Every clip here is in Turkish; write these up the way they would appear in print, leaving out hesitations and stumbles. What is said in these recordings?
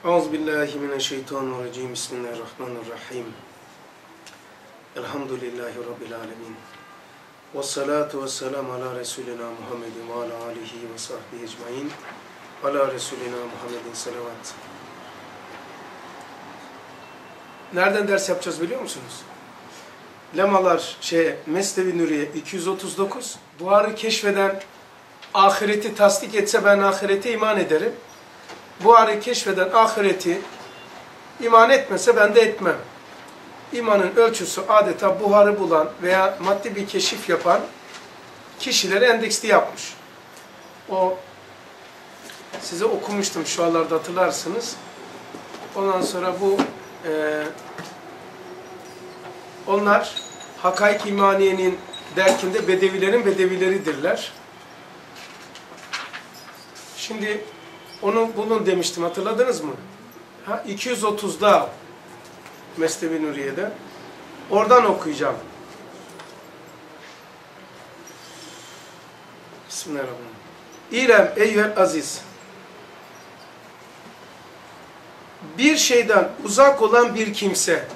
Euzubillahimineşşeytanirracim. Bismillahirrahmanirrahim. Elhamdülillahi Rabbil alemin. Vessalatu vesselamu ala Resulina Muhammedin ve ala alihi ve sahbihi ecmain. Ala Resulina Muhammedin salavat. Nereden ders yapacağız biliyor musunuz? Lemalar Mesnevi Nuriye 239. Buharı keşfeden ahireti tasdik etse ben ahirete iman ederim. Buharı keşfeden ahireti iman etmese ben de etmem. İmanın ölçüsü adeta buharı bulan veya maddi bir keşif yapan kişileri endeksli yapmış. O size okumuştum şu anlarda hatırlarsınız. Ondan sonra bu onlar Hakaik İmaniye'nin derkinde bedevilerin bedevileridirler. Şimdi bunun demiştim, hatırladınız mı? 230'da Mesnevi Nuriye'de. Oradan okuyacağım. Bismillahirrahmanirrahim. İrem eyyühel aziz. Bir şeyden uzak olan bir kimse,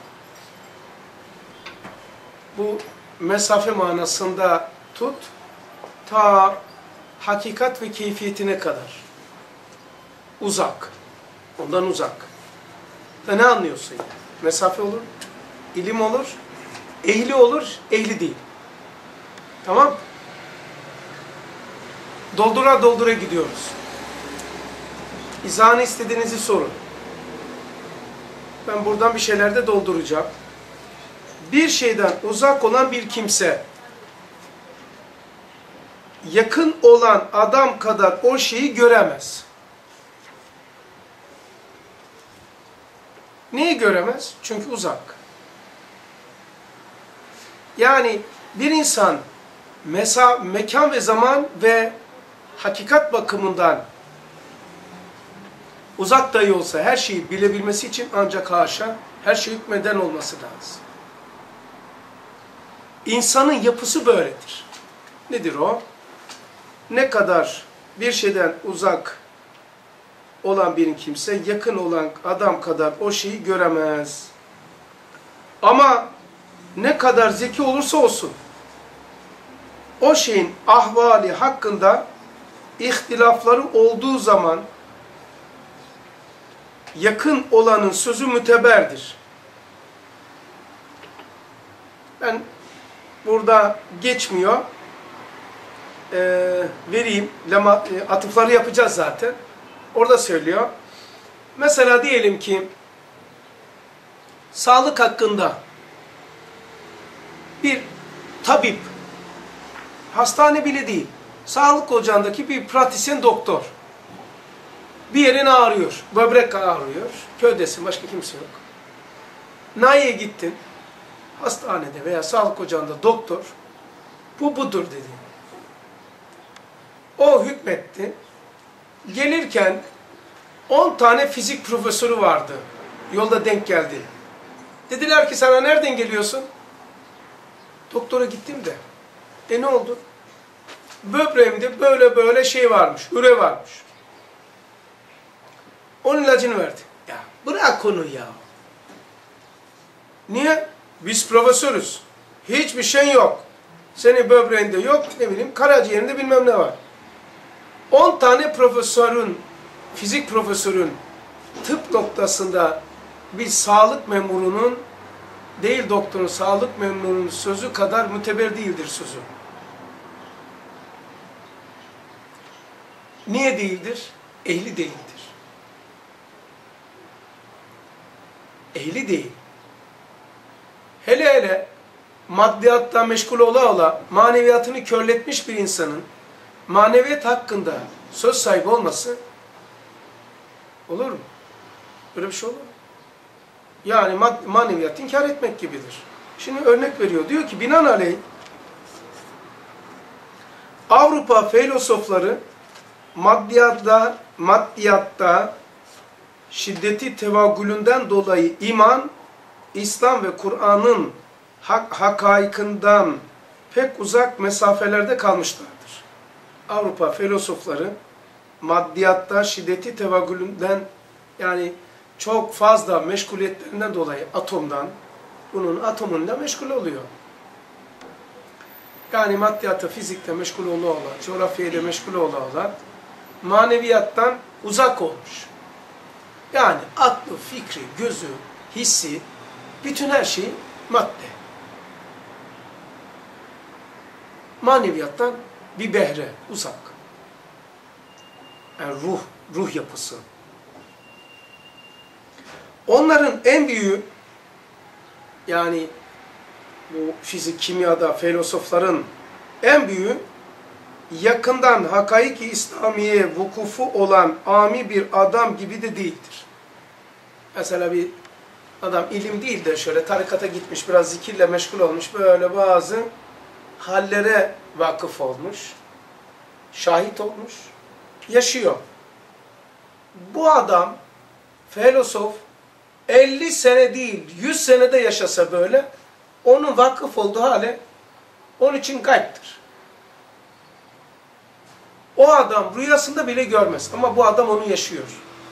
bu mesafe manasında tut, ta hakikat ve keyfiyetine kadar. Uzak. Ondan uzak. Da ne anlıyorsun yani? Mesafe olur, ilim olur, ehli olur, ehli değil. Tamam? Doldura doldura gidiyoruz. İzahını istediğinizi sorun. Ben buradan bir şeyler de dolduracağım. Bir şeyden uzak olan bir kimse, yakın olan adam kadar o şeyi göremez. Neyi göremez? Çünkü uzak. Yani bir insan mekan ve zaman ve hakikat bakımından uzak dahi olsa her şeyi bilebilmesi için ancak haşa her şey hükmeden olması lazım. İnsanın yapısı böyledir. Nedir o? Ne kadar bir şeyden uzak olan bir kimse, yakın olan adam kadar o şeyi göremez. Ama ne kadar zeki olursa olsun, o şeyin ahvali hakkında ihtilafları olduğu zaman, yakın olanın sözü müteberdir. Ben burada geçmiyor, vereyim, atıfları yapacağız zaten. Orada söylüyor. Mesela diyelim ki sağlık hakkında bir tabip, hastane bile değil, sağlık ocağındaki bir pratisyen doktor bir yerin ağrıyor, böbrek ağrıyor, köydesin, başka kimse yok. Nahiye gittin, hastanede veya sağlık ocağında doktor, bu budur dedi. O hükmetti. Gelirken 10 tane fizik profesörü vardı. Yolda denk geldi. Dediler ki sana nereden geliyorsun? Doktora gittim de. Ne oldu? Böbreğimde böyle böyle şey varmış, üre varmış. Onun ilacını verdi. Ya bırak onu ya. Niye? Biz profesörüz. Hiçbir şey yok. Senin böbreğinde yok, ne bileyim, karaciğerinde bilmem ne var. 10 tane profesörün, fizik profesörün tıp noktasında bir sağlık memurunun, değil doktorun, sağlık memurunun sözü kadar müteber değildir sözü. Niye değildir? Ehli değildir. Ehli değil. Hele hele maddiyatla meşgul ola maneviyatını körletmiş bir insanın maneviyat hakkında söz sahibi olması olur mu? Böyle bir şey olur mu? Yani maneviyat inkar etmek gibidir. Şimdi örnek veriyor. Diyor ki binaenaleyh Avrupa filozofları maddiyatta şiddeti tevagülünden dolayı iman, İslam ve Kur'an'ın hakaikından pek uzak mesafelerde kalmışlardır. Avrupa filozofları maddiyatta şiddeti tevagülünden, yani çok fazla meşguliyetlerinden dolayı bunun atomunda meşgul oluyor. Yani maddiyata, fizikle meşgul olan, coğrafyayla meşgul olan maneviyattan uzak olmuş. Yani aklı, fikri, gözü, hissi, bütün her şey madde. Maneviyattan bir behre, uzak. Yani ruh yapısı. Onların en büyüğü, yani bu fizik, kimyada, filozofların en büyüğü, yakından hakaik-i İslamiye vukufu olan ami bir adam gibi de değildir. Mesela bir adam ilim değil de şöyle tarikata gitmiş, biraz zikirle meşgul olmuş, böyle bazı hallere vakıf olmuş, şahit olmuş, yaşıyor. Bu adam, filozof, 50 sene değil, 100 senede yaşasa böyle, onun vakıf olduğu hale, onun için gayiptir. O adam rüyasında bile görmez ama bu adam onu yaşıyor.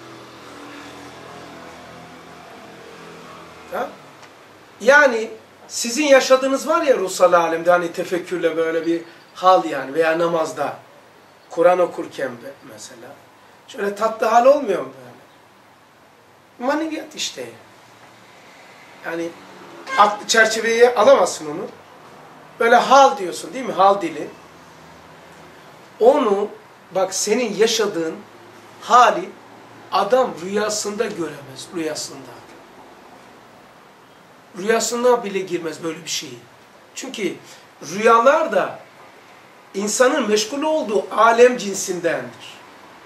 Ha? Yani sizin yaşadığınız var ya ruhsal alemde, hani tefekkürle böyle bir hal yani, veya namazda, Kur'an okurken mesela, şöyle tatlı hal olmuyor mu böyle? Maneviyat işte. Yani aklı çerçeveye alamazsın onu. Böyle hal diyorsun değil mi? Hal dili. Onu, bak senin yaşadığın hali adam rüyasında göremez, rüyasında. Rüyasına bile girmez böyle bir şeyi. Çünkü rüyalar da insanın meşgul olduğu alem cinsindendir.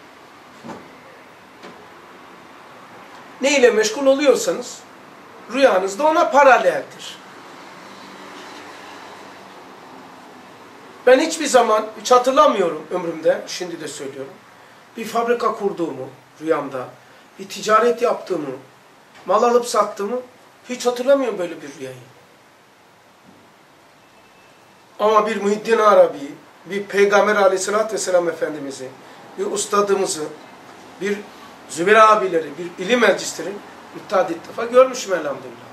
Ne ile meşgul oluyorsanız rüyanız da ona paraleldir. Ben hiçbir zaman, hiç hatırlamıyorum ömrümde, şimdi de söylüyorum, bir fabrika kurduğumu rüyamda, bir ticaret yaptığımı, mal alıp sattığımı hiç hatırlamıyorum böyle bir rüyayı. Ama bir Muhiddin Arabi, bir Peygamber Aleyhisselatü Vesselam Efendimiz'i, bir ustadımızı, bir Zübeyir abileri, bir ilim meclisleri müteaddit defa görmüşüm elhamdülillah.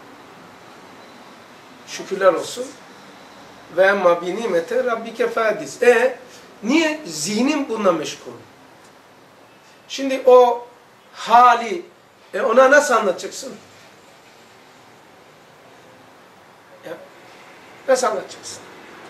Şükürler olsun. Ve emma bi nimete rabbike fadis. Niye? Zihnim bununla meşgul. Şimdi o hali ona nasıl anlatacaksın? Ya, nasıl anlatacaksın?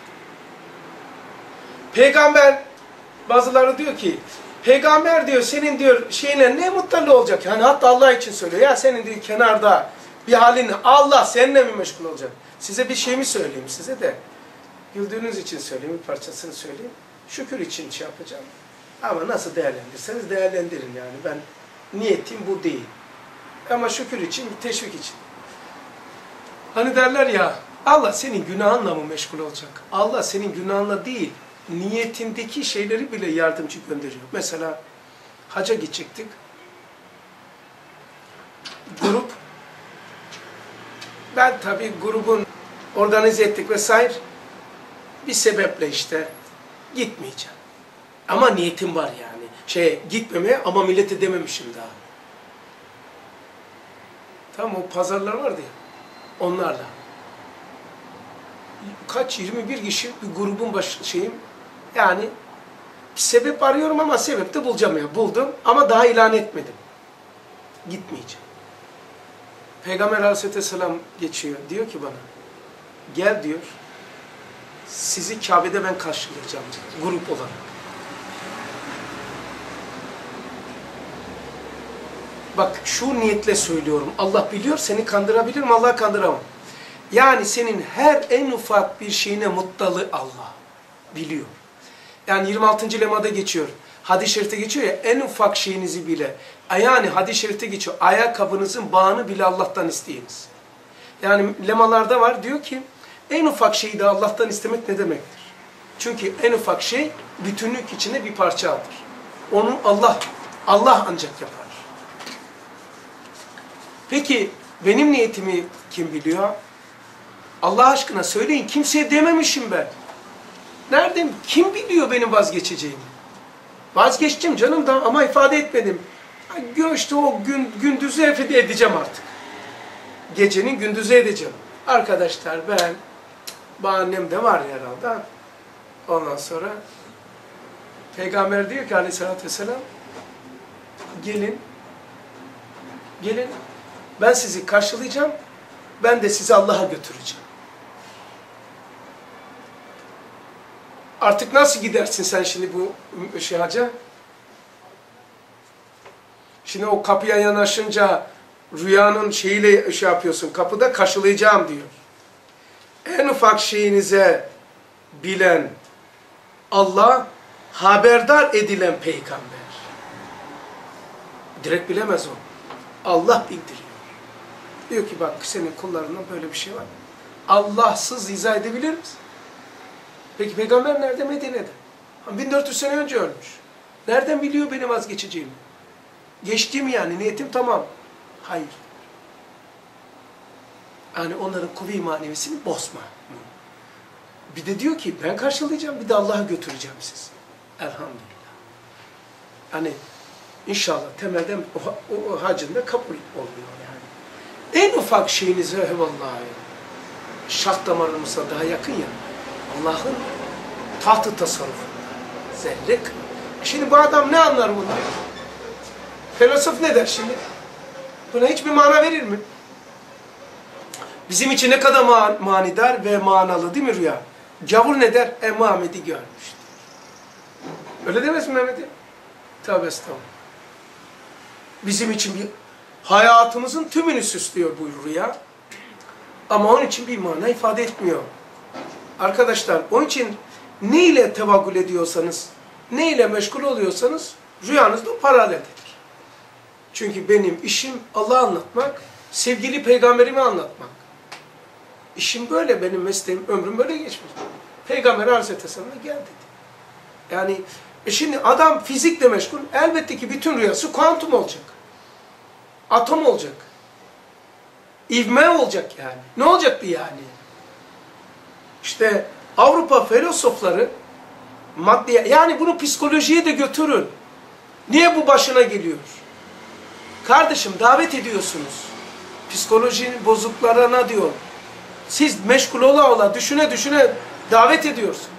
Peygamber, bazıları diyor ki, peygamber diyor senin diyor şeyine ne mutluluğu olacak? Yani hatta Allah için söylüyor. Ya senin diyor kenarda bir halin, Allah seninle mi meşgul olacak? Size bir şey mi söyleyeyim size de? Güldüğünüz için söyleyeyim, bir parçasını söyleyeyim. Şükür için şey yapacağım. Ama nasıl değerlendirirseniz değerlendirin yani. Ben niyetim bu değil. Ama şükür için, teşvik için. Hani derler ya, Allah senin günahınla mı meşgul olacak? Allah senin günahınla değil, niyetindeki şeyleri bile yardımcı gönderiyor. Mesela hacca gidecektik. Grup, ben tabii grubun organize ettik vesaire. Bir sebeple işte gitmeyeceğim. Ama niyetim var yani. Gitmemeye ama millete dememişim daha. Tamam, o pazarlar vardı ya. Onlarla. 21 kişi bir grubun yani bir sebep arıyorum ama sebep de bulacağım ya. Buldum ama daha ilan etmedim. Gitmeyeceğim. Peygamber Aleyhisselam geçiyor. Diyor ki bana, gel diyor. Sizi Kabe'de ben karşılayacağım grup olarak. Bak şu niyetle söylüyorum. Allah biliyor, seni kandırabilirim, Allah'ı kandıramam. Yani senin her en ufak bir şeyine muttalı Allah biliyor. Yani 26. lemada geçiyor. Hadis-i şerifte geçiyor ya, en ufak şeyinizi bile. Yani hadis-i şerifte geçiyor. Ayakkabınızın bağını bile Allah'tan isteyiniz. Yani lemalarda var, diyor ki en ufak şeyi de Allah'tan istemek ne demektir? Çünkü en ufak şey bütünlük içinde bir parçadır. Onu Allah ancak yapar. Peki benim niyetimi kim biliyor? Allah aşkına söyleyin, kimseye dememişim ben. Nereden? Kim biliyor benim vazgeçeceğimi? Vazgeçtim canım da ama ifade etmedim. İşte o gündüzü efede edeceğim artık. Gecenin gündüzü edeceğim. Arkadaşlar annem de var herhalde. Ondan sonra Peygamber diyor ki aleyhissalatü vesselam, gelin ben sizi karşılayacağım, ben de sizi Allah'a götüreceğim. Artık nasıl gidersin sen şimdi bu hacca? Şimdi o kapıya yanaşınca rüyanın şeyiyle yapıyorsun, kapıda karşılayacağım diyor. En ufak şeyinize bilen Allah, haberdar edilen peygamber. Direkt bilemez o. Allah bildiriyor. Diyor ki bak senin kullarından böyle bir şey var. Allahsız izah edebilir misin? Peki peygamber nerede? Medine'de. 1400 sene önce ölmüş. Nereden biliyor benim vazgeçeceğimi? Geçtim yani, niyetim tamam. Hayır. Yani onların kuvve-i manevesini bozma. Bir de diyor ki ben karşılayacağım, bir de Allah'a götüreceğim sizi. Elhamdülillah. Hani inşallah temelden o hacında kabul oluyor yani. En ufak şeyinize vallahi şah damarımıza daha yakın ya. Allah'ın tahtı tasarrufunda. Zerre. Şimdi bu adam ne anlar bundan? Filosof ne der şimdi? Buna hiçbir mana verir mi? Bizim için ne kadar manidar ve manalı değil mi rüya? Gavur ne der? Muhammed'i görmüştür. Öyle demez mi Mehmet'e? Tövbe estağfurullah. Bizim için bir hayatımızın tümünü süslüyor bu rüya. Ama onun için bir mana ifade etmiyor. Arkadaşlar onun için ne ile tevakkül ediyorsanız, ne ile meşgul oluyorsanız rüyanızda paraleldir. Çünkü benim işim Allah'ı anlatmak, sevgili peygamberimi anlatmak. İşim böyle, benim mesleğim, ömrüm böyle geçmiş. Peygamber Aleyhisselam'a gel dedi. Yani şimdi adam fizikle meşgul, elbette ki bütün rüyası kuantum olacak. Atom olacak. İvme olacak yani. Ne olacaktı yani? İşte Avrupa filozofları maddiye, yani bunu psikolojiye de götürün. Niye bu başına geliyor? Kardeşim davet ediyorsunuz. Psikolojinin bozuklarına diyor. Siz meşgul ola düşüne davet ediyorsunuz.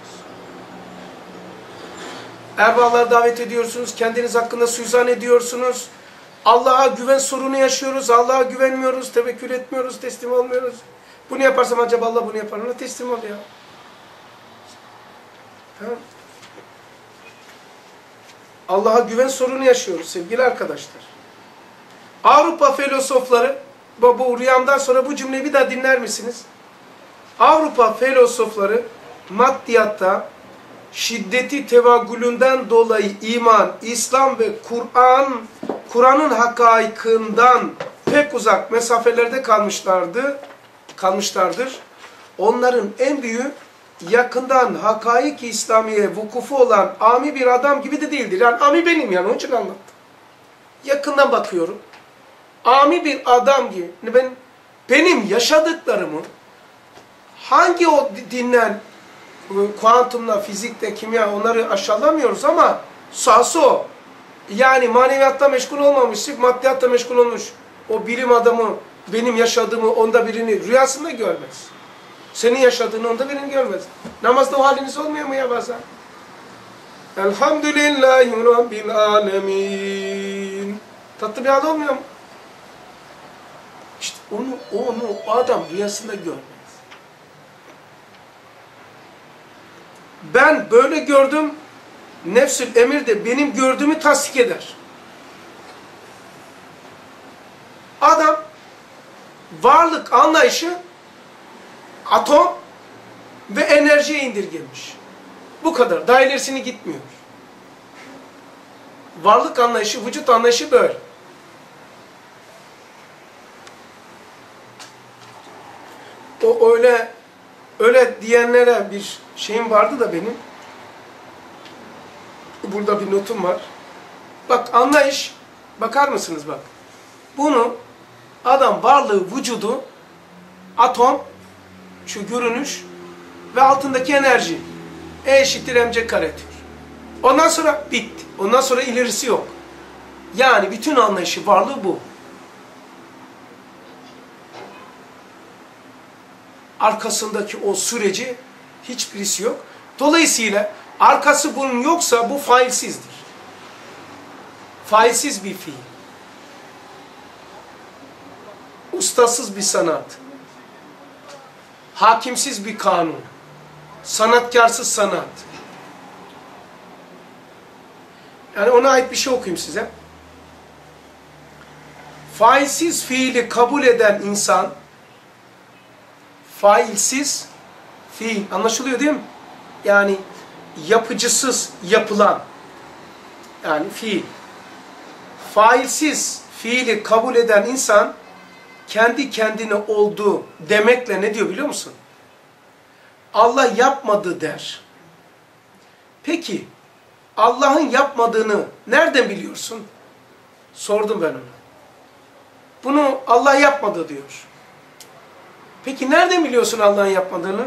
Erbağlar davet ediyorsunuz. Kendiniz hakkında suizan ediyorsunuz. Allah'a güven sorunu yaşıyoruz. Allah'a güvenmiyoruz, tevekkül etmiyoruz, teslim olmuyoruz. Bunu yaparsam acaba Allah bunu yapar mı? Teslim ol ya. Tamam. Allah'a güven sorunu yaşıyoruz sevgili arkadaşlar. Avrupa filozofları, bu rüyamdan sonra bu cümleyi bir daha dinler misiniz? Avrupa filozofları maddiyatta şiddeti tevakkülünden dolayı iman, İslam ve Kur'an'ın hakaikından pek uzak mesafelerde kalmışlardır. Onların en büyüğü yakından hakaik-i İslamiye vukufu olan ami bir adam gibi de değildir. Yani ami benim yani, onun için anlattım. Yakından bakıyorum. Ami bir adam gibi. Benim yaşadıklarımı hangi o dinlen, kuantumla, fizikte, kimya, onları aşağılamıyoruz ama sahası o. Yani maneviyatta meşgul olmamış, maddiyatta meşgul olmuş o bilim adamı benim yaşadığımı onda birini rüyasında görmez. Senin yaşadığını onda birini görmez. Namazda o haliniz olmuyor mu ya bazen? Elhamdülillahi Rabbil alemin. Tatlı bir hal olmuyor mu? İşte onu o adam rüyasında görmez. Ben böyle gördüm, nefsül emir de benim gördüğümü tasdik eder. Adam, varlık anlayışı atom ve enerjiye indirgemiş. Bu kadar. Daha ilerisini gitmiyor. Varlık anlayışı, vücut anlayışı böyle. O öyle diyenlere bir şeyim vardı da benim. Burada bir notum var. Bak anlayış, bakar mısınız bak. Bunu adam varlığı, vücudu, atom, şu görünüş ve altındaki enerji. E eşittir mc kare diyor. Ondan sonra bitti. Ondan sonra ilerisi yok. Yani bütün anlayışı, varlığı bu. Arkasındaki o süreci hiçbirisi yok. Dolayısıyla arkası bunun yoksa bu failsizdir. Failsiz bir fiil. Ustasız bir sanat. Hakimsiz bir kanun. Sanatkarsız sanat. Yani ona ait bir şey okuyayım size. Failsiz fiili kabul eden insan, failsiz fiil, anlaşılıyor değil mi? Yani yapıcısız yapılan, yani fiil. Failsiz fiili kabul eden insan, kendi kendine olduğu demekle ne diyor biliyor musun? Allah yapmadı der. Peki, Allah'ın yapmadığını nereden biliyorsun? Sordum ben ona. Bunu Allah yapmadı diyor. Peki nereden biliyorsun Allah'ın yapmadığını?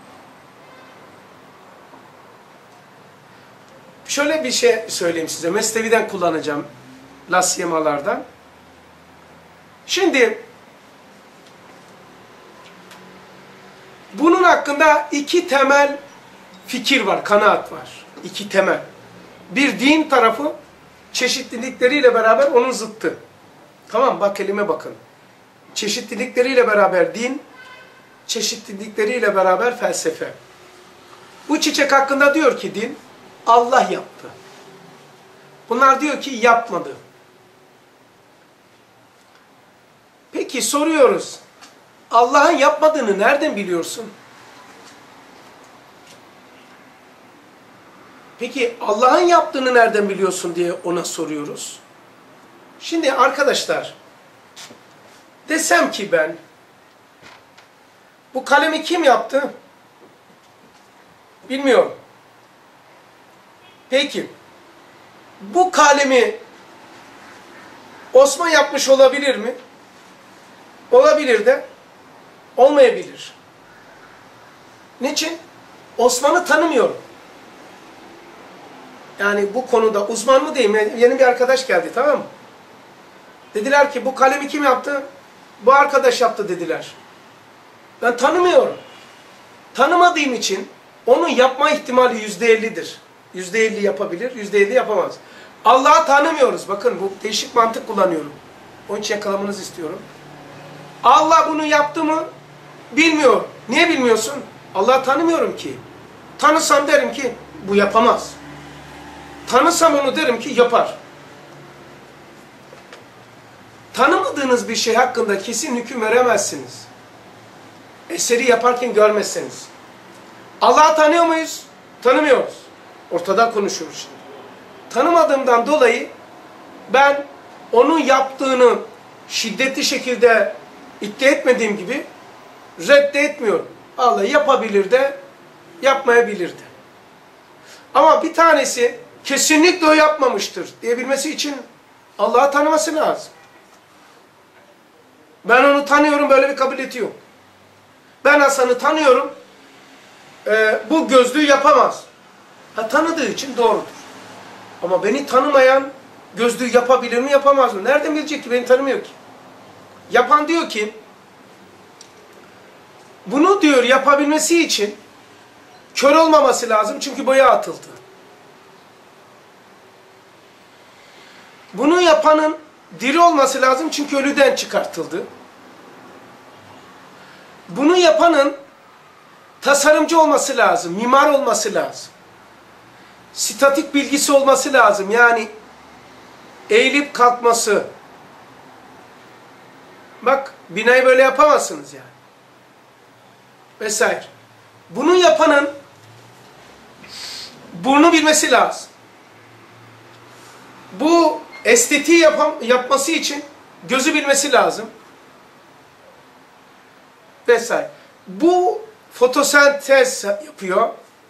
Şöyle bir şey söyleyeyim size. Mesnevi'den kullanacağım. Lasyemalardan. Şimdi bunun hakkında iki temel fikir var, kanaat var. İki temel. Bir din tarafı, çeşitlilikleriyle beraber onun zıttı. Tamam, bak kelime bakın. Çeşitlilikleriyle beraber din, çeşitlilikleriyle beraber felsefe. Bu çiçek hakkında diyor ki din, Allah yaptı. Bunlar diyor ki yapmadı. Peki soruyoruz, Allah'ın yapmadığını nereden biliyorsun? Peki Allah'ın yaptığını nereden biliyorsun diye ona soruyoruz. Şimdi arkadaşlar, desem ki ben, bu kalemi kim yaptı? Bilmiyorum. Peki, bu kalemi Osman yapmış olabilir mi? Olabilir de, olmayabilir. Niçin? Osman'ı tanımıyorum. Yani bu konuda uzman mı diyeyim? Yeni bir arkadaş geldi, tamam mı? Dediler ki bu kalemi kim yaptı? Bu arkadaş yaptı dediler. Ben tanımıyorum. Tanımadığım için onun yapma ihtimali %50'dir. %50 yapabilir, %50 yapamaz. Allah'ı tanımıyoruz. Bakın bu değişik mantık kullanıyorum. Onun için yakalamanızı istiyorum. Allah bunu yaptı mı? Bilmiyorum. Niye bilmiyorsun? Allah'ı tanımıyorum ki. Tanısam derim ki bu yapamaz. Tanısam onu derim ki yapar. Tanımadığınız bir şey hakkında kesin hüküm veremezsiniz. Eseri yaparken görmezseniz. Allah'ı tanıyor muyuz? Tanımıyoruz. Ortadan konuşuyoruz şimdi. Tanımadığımdan dolayı ben onun yaptığını şiddetli şekilde iddia etmediğim gibi reddetmiyorum. Allah yapabilir de yapmayabilir de. Ama bir tanesi kesinlikle o yapmamıştır diyebilmesi için Allah'ı tanıması lazım. Ben onu tanıyorum, böyle bir kabiliyeti yok. Ben Hasan'ı tanıyorum, bu gözlüğü yapamaz. Tanıdığı için doğrudur. Ama beni tanımayan gözlüğü yapabilir mi, yapamaz mı? Nereden bilecek ki? Beni tanımıyor ki. Yapan diyor ki, bunu diyor yapabilmesi için kör olmaması lazım çünkü boya atıldı. Bunu yapanın diri olması lazım çünkü ölüden çıkartıldı. Bunu yapanın tasarımcı olması lazım, mimar olması lazım. Statik bilgisi olması lazım. Yani eğilip kalkması. Bak, binayı böyle yapamazsınız yani. Vesaire. Bunu yapanın burnu bilmesi lazım. Bu estetiği yapması için gözü bilmesi lazım. Vesaire. Bu fotosentez yapıyor.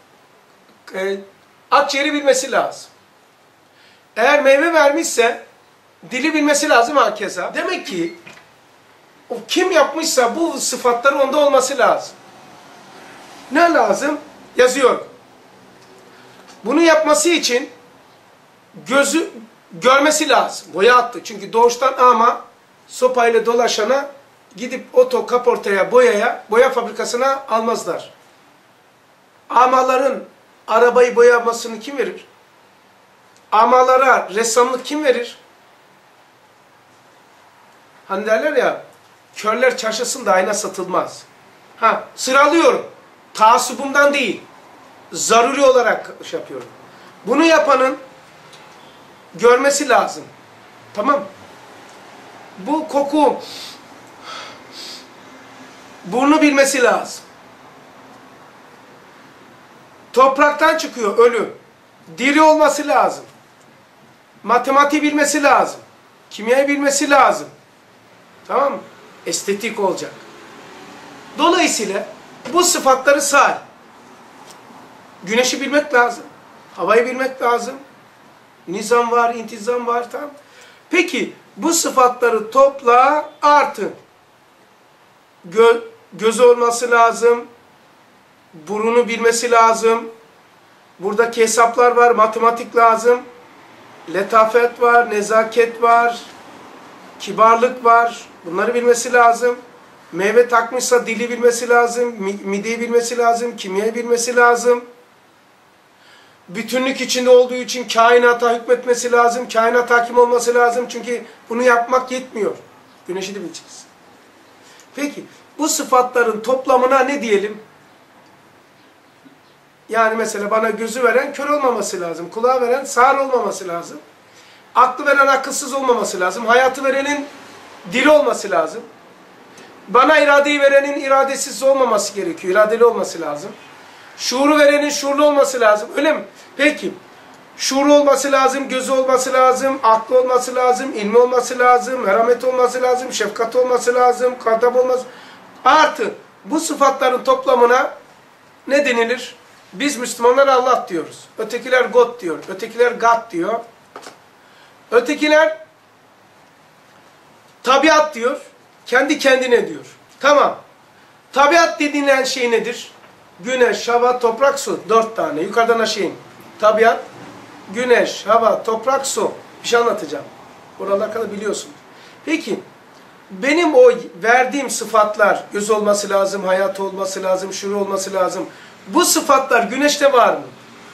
Akciğeri bilmesi lazım. Eğer meyve vermişse dili bilmesi lazım hakeza. Demek ki o kim yapmışsa bu sıfatların onda olması lazım. Ne lazım? Yazıyor. Bunu yapması için görmesi lazım. Boya attı. Çünkü doğuştan ama sopayla dolaşana gidip oto kaportaya, boya fabrikasına almazlar. Amaların arabayı boyamasını kim verir? Amalara ressamlık kim verir? Hani derler ya, körler çarşısında ayna satılmaz. Ha, sıralıyorum. Taassubumdan değil. Zaruri olarak şey yapıyorum. Bunu yapanın görmesi lazım. Tamam. Bu koku burnu bilmesi lazım. Topraktan çıkıyor ölü. Diri olması lazım. Matematiği bilmesi lazım. Kimyayı bilmesi lazım. Tamam mı? Estetik olacak. Dolayısıyla bu sıfatları say. Güneşi bilmek lazım. Havayı bilmek lazım. Nizam var, intizam var. Tamam. Peki bu sıfatları topla artı. Gözü olması lazım. Burunu bilmesi lazım. Buradaki hesaplar var, matematik lazım. Letafet var, nezaket var. Kibarlık var. Bunları bilmesi lazım. Meyve takmışsa dili bilmesi lazım. Mideyi bilmesi lazım. Kimyayı bilmesi lazım. Bütünlük içinde olduğu için kainata hükmetmesi lazım. Kainat hakim olması lazım. Çünkü bunu yapmak yetmiyor. Güneşi de bileceğiz. Peki bu sıfatların toplamına ne diyelim? Yani mesela bana gözü veren kör olmaması lazım. Kulağı veren sağır olmaması lazım. Aklı veren akılsız olmaması lazım. Hayatı verenin diri olması lazım. Bana iradeyi verenin iradesiz olmaması gerekiyor. İradeli olması lazım. Şuuru verenin şuurlu olması lazım. Öyle mi? Peki. Şuuru olması lazım, gözü olması lazım, aklı olması lazım, ilmi olması lazım, merhamet olması lazım, şefkat olması lazım, kadab olması. Artı bu sıfatların toplamına ne denilir? Biz Müslümanlar Allah diyoruz. Ötekiler God diyor. Ötekiler God diyor. Ötekiler tabiat diyor. Kendi kendine diyor. Tamam. Tabiat dediğin şey nedir? Güneş, hava, toprak, su. 4 tane. Yukarıdan aşağı in. Tabiat, güneş, hava, toprak, su. Bir şey anlatacağım. Buralar kadar biliyorsun. Peki, benim o verdiğim sıfatlar, göz olması lazım, hayat olması lazım, şuur olması lazım. Bu sıfatlar güneşte var mı?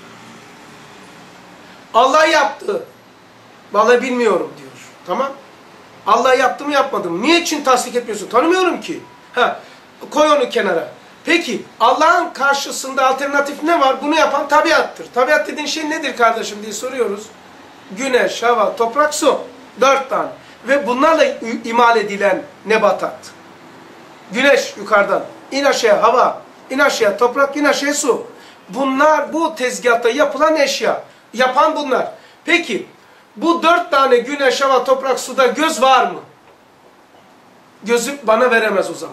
Allah yaptı. Vallahi bilmiyorum diyor. Tamam. Allah yaptı mı yapmadı mı? Niye için tasdik etmiyorsun? Tanımıyorum ki. Ha, koy onu kenara. Peki Allah'ın karşısında alternatif ne var? Bunu yapan tabiattır. Tabiat dediğin şey nedir kardeşim diye soruyoruz. Güneş, hava, toprak, su. 4 tane. Ve bunlarla imal edilen nebatat. Güneş yukarıdan. İn aşağıya hava. İn aşağıya toprak, in aşağıya su. Bunlar bu tezgahta yapılan eşya. Yapan bunlar. Peki bu 4 tane güneş, hava, toprak, suda göz var mı? Gözü bana veremez o zaman.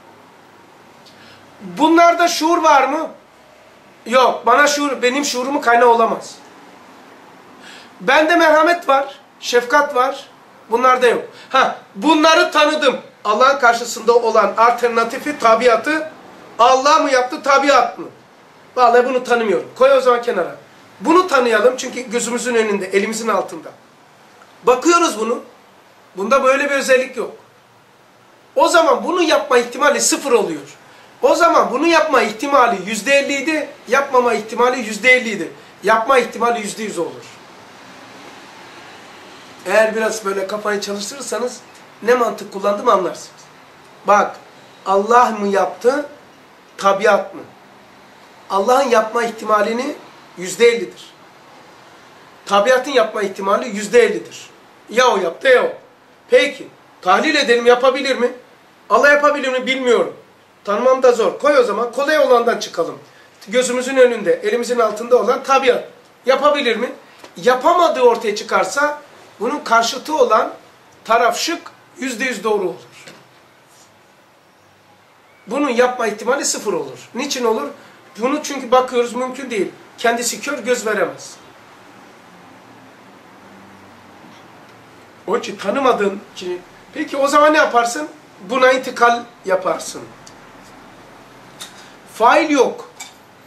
Bunlarda şuur var mı? Yok. Bana şuur, benim şuurumu kaynağı olamaz. Bende merhamet var, şefkat var. Bunlarda yok. Ha, bunları tanıdım. Allah'ın karşısında olan alternatifi, tabiatı Allah mı yaptı, tabiat mı? Vallahi bunu tanımıyorum. Koy o zaman kenara. Bunu tanıyalım çünkü gözümüzün önünde, elimizin altında. Bakıyoruz bunu. Bunda böyle bir özellik yok. O zaman bunu yapma ihtimali 0 oluyor. O zaman bunu yapma ihtimali %50 idi, yapmama ihtimali %50 idi. Yapma ihtimali %100 olur. Eğer biraz böyle kafayı çalıştırırsanız ne mantık kullandığımı anlarsınız. Bak, Allah mı yaptı, tabiat mı? Allah'ın yapma ihtimalini %50'dir. Tabiatın yapma ihtimali %50'dir. Ya o yaptı ya o. Peki, tahlil edelim, yapabilir mi? Allah yapabilir mi bilmiyorum. Tanımam da zor. Koy o zaman, kolay olandan çıkalım. Gözümüzün önünde, elimizin altında olan tabiat. Yapabilir mi? Yapamadığı ortaya çıkarsa, bunun karşıtı olan taraf şık, %100 doğru olur. Bunun yapma ihtimali 0 olur. Niçin olur? Bunu çünkü bakıyoruz mümkün değil. Kendisi kör, göz veremez. Onun için tanımadığın için. Peki o zaman ne yaparsın? Buna intikal yaparsın. Fail yok.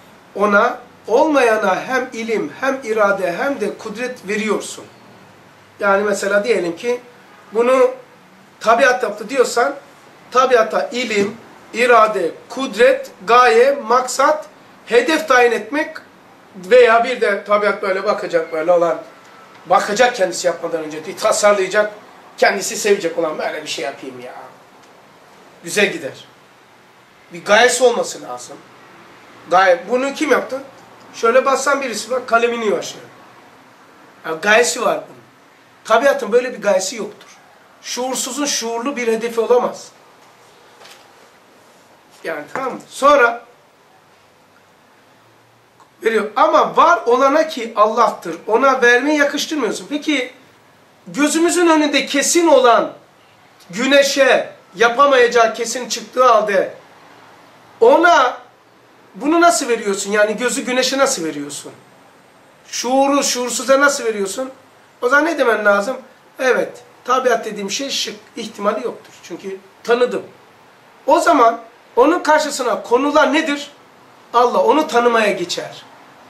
Ona, olmayana hem ilim, hem irade, hem de kudret veriyorsun. Yani mesela diyelim ki bunu tabiat yaptı diyorsan, tabiata ilim, irade, kudret, gaye, maksat, hedef tayin etmek veya bir de tabiat böyle bakacak, böyle olan, bakacak kendisi yapmadan önce, tasarlayacak, kendisi sevecek olan, böyle bir şey yapayım ya. Güzel gider. Bir gayesi olması lazım. Gaye, bunu kim yaptı? Şöyle bassan birisi bak, kalemini yavaşlıyor. Yani gayesi var bunun. Tabiatın böyle bir gayesi yoktur. Şuursuzun şuurlu bir hedefi olamaz. Yani tamam mı? Sonra veriyor. Ama var olana ki Allah'tır. Ona vermeyi yakıştırmıyorsun. Peki gözümüzün önünde kesin olan güneşe yapamayacağı kesin çıktığı halde ona bunu nasıl veriyorsun? Yani gözü güneşe nasıl veriyorsun? Şuuru şuursuza nasıl veriyorsun? O zaman ne demen lazım? Evet, tabiat dediğim şey şık, ihtimali yoktur. Çünkü tanıdım. O zaman onun karşısına konulan nedir? Allah, onu tanımaya geçer.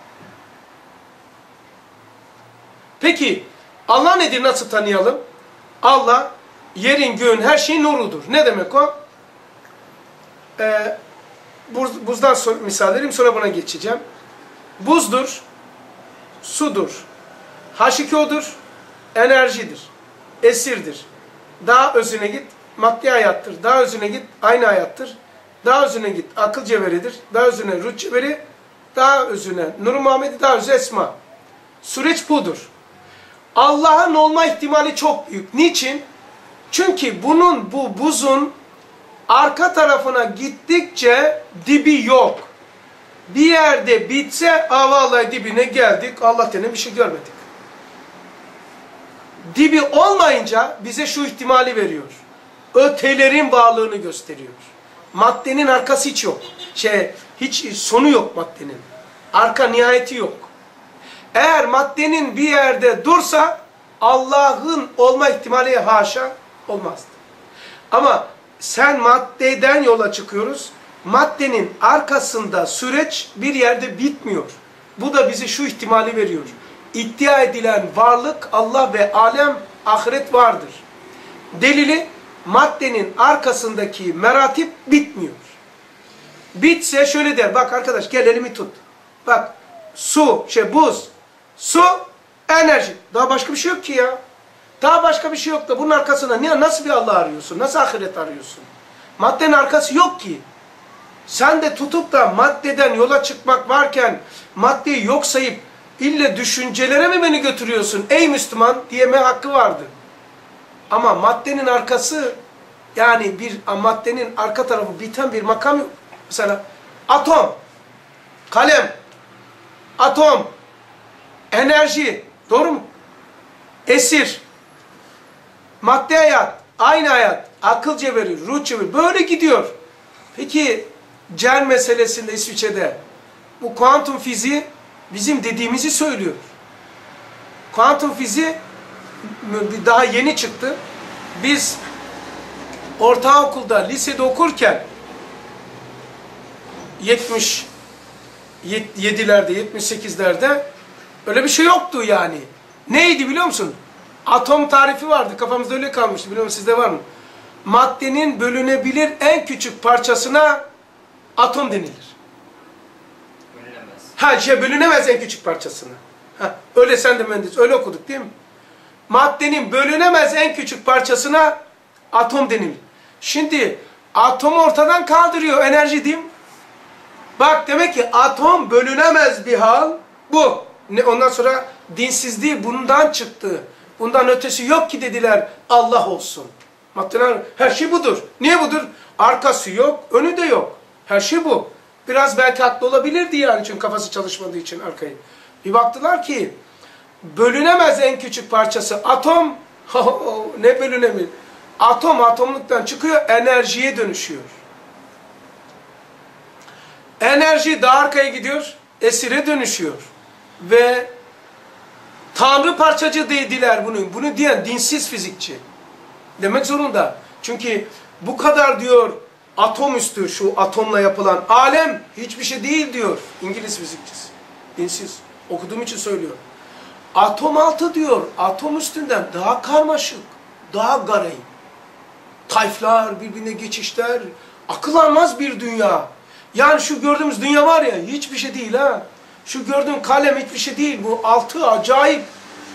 Peki, Allah nedir, nasıl tanıyalım? Allah, yerin, göğün, her şeyin nurudur. Ne demek o? Buzdan misal vereyim, sonra buna geçeceğim. Buzdur, sudur, H2O'dur, enerjidir, esirdir. Daha özüne git, maddi hayattır. Daha özüne git, aynı hayattır. Daha özüne git, akıl cevheridir. Daha özüne ruh cevheri, daha özüne Nur-u Muhammedi, daha özü esma. Süreç budur. Allah'ın olma ihtimali çok büyük. Niçin? Çünkü bu buzun arka tarafına gittikçe dibi yok. Bir yerde bitse, vallahi dibine geldik, Allah denen bir şey görmedik. Dibi olmayınca bize şu ihtimali veriyor. Ötelerin varlığını gösteriyor. Maddenin arkası hiç yok. Hiç sonu yok maddenin. Arka nihayeti yok. Eğer maddenin bir yerde dursa Allah'ın olma ihtimali haşa olmazdı. Ama sen maddeden yola çıkıyoruz. Maddenin arkasında süreç bir yerde bitmiyor. Bu da bize şu ihtimali veriyor. İddia edilen varlık, Allah ve alem, ahiret vardır. Delili, maddenin arkasındaki meratip bitmiyor. Bitse şöyle der, bak arkadaş gel elimi tut. Bak buz, su, enerji. Daha başka bir şey yok ki ya. Daha başka bir şey yok da bunun arkasında nasıl bir Allah arıyorsun? Nasıl ahiret arıyorsun? Maddenin arkası yok ki. Sen de tutup da maddeden yola çıkmak varken maddeyi yok sayıp ille düşüncelere mi beni götürüyorsun ey Müslüman diyeme hakkı vardı. Ama maddenin arkası, yani maddenin arka tarafı biten bir makam yok. Mesela atom, kalem, atom, enerji, doğru mu? Esir, madde hayat, aynı hayat, akıl cevheri, ruh cevheri, böyle gidiyor. Peki CERN meselesinde İsviçre'de bu kuantum fiziği bizim dediğimizi söylüyor. Kuantum fiziği daha yeni çıktı. Biz ortaokulda, lisede okurken 77'lerde, 78'lerde öyle bir şey yoktu yani. Neydi biliyor musun? Atom tarifi vardı. Kafamızda öyle kalmıştı. Biliyor musun? Sizde var mı? Maddenin bölünebilir en küçük parçasına atom denilir. Bölünemez. Bölünemez en küçük parçasına. Öyle sen de mühendis. Öyle okuduk değil mi? Maddenin bölünemez en küçük parçasına atom denilir. Şimdi atom ortadan kaldırıyor enerji değil mi? Bak demek ki atom bölünemez bir hal bu. Ondan sonra dinsizliği bundan çıktı. Bundan ötesi yok ki dediler, Allah olsun. Maddenin her şey budur. Niye budur? Arkası yok, önü de yok. Her şey bu. Biraz belki haklı olabilirdi yani, çünkü kafası çalışmadığı için arkayı. Bir baktılar ki bölünemez en küçük parçası atom. Ne bölünemez? Atom atomluktan çıkıyor, enerjiye dönüşüyor. Enerji daha arkaya gidiyor, esire dönüşüyor. Ve Tanrı parçacı dediler bunu. Bunu diyen dinsiz fizikçi. Demek zorunda. Çünkü bu kadar diyor atomüstü, şu atomla yapılan alem hiçbir şey değil diyor İngiliz fizikçisi. Dinsiz. Okuduğum için söylüyorum. Atom altı diyor. Atom üstünden daha karmaşık, daha garayip. Tayflar, birbirine geçişler, akıl almaz bir dünya. Yani şu gördüğümüz dünya var ya, hiçbir şey değil ha. Şu gördüğün kalem hiçbir şey değil. Bu altı acayip.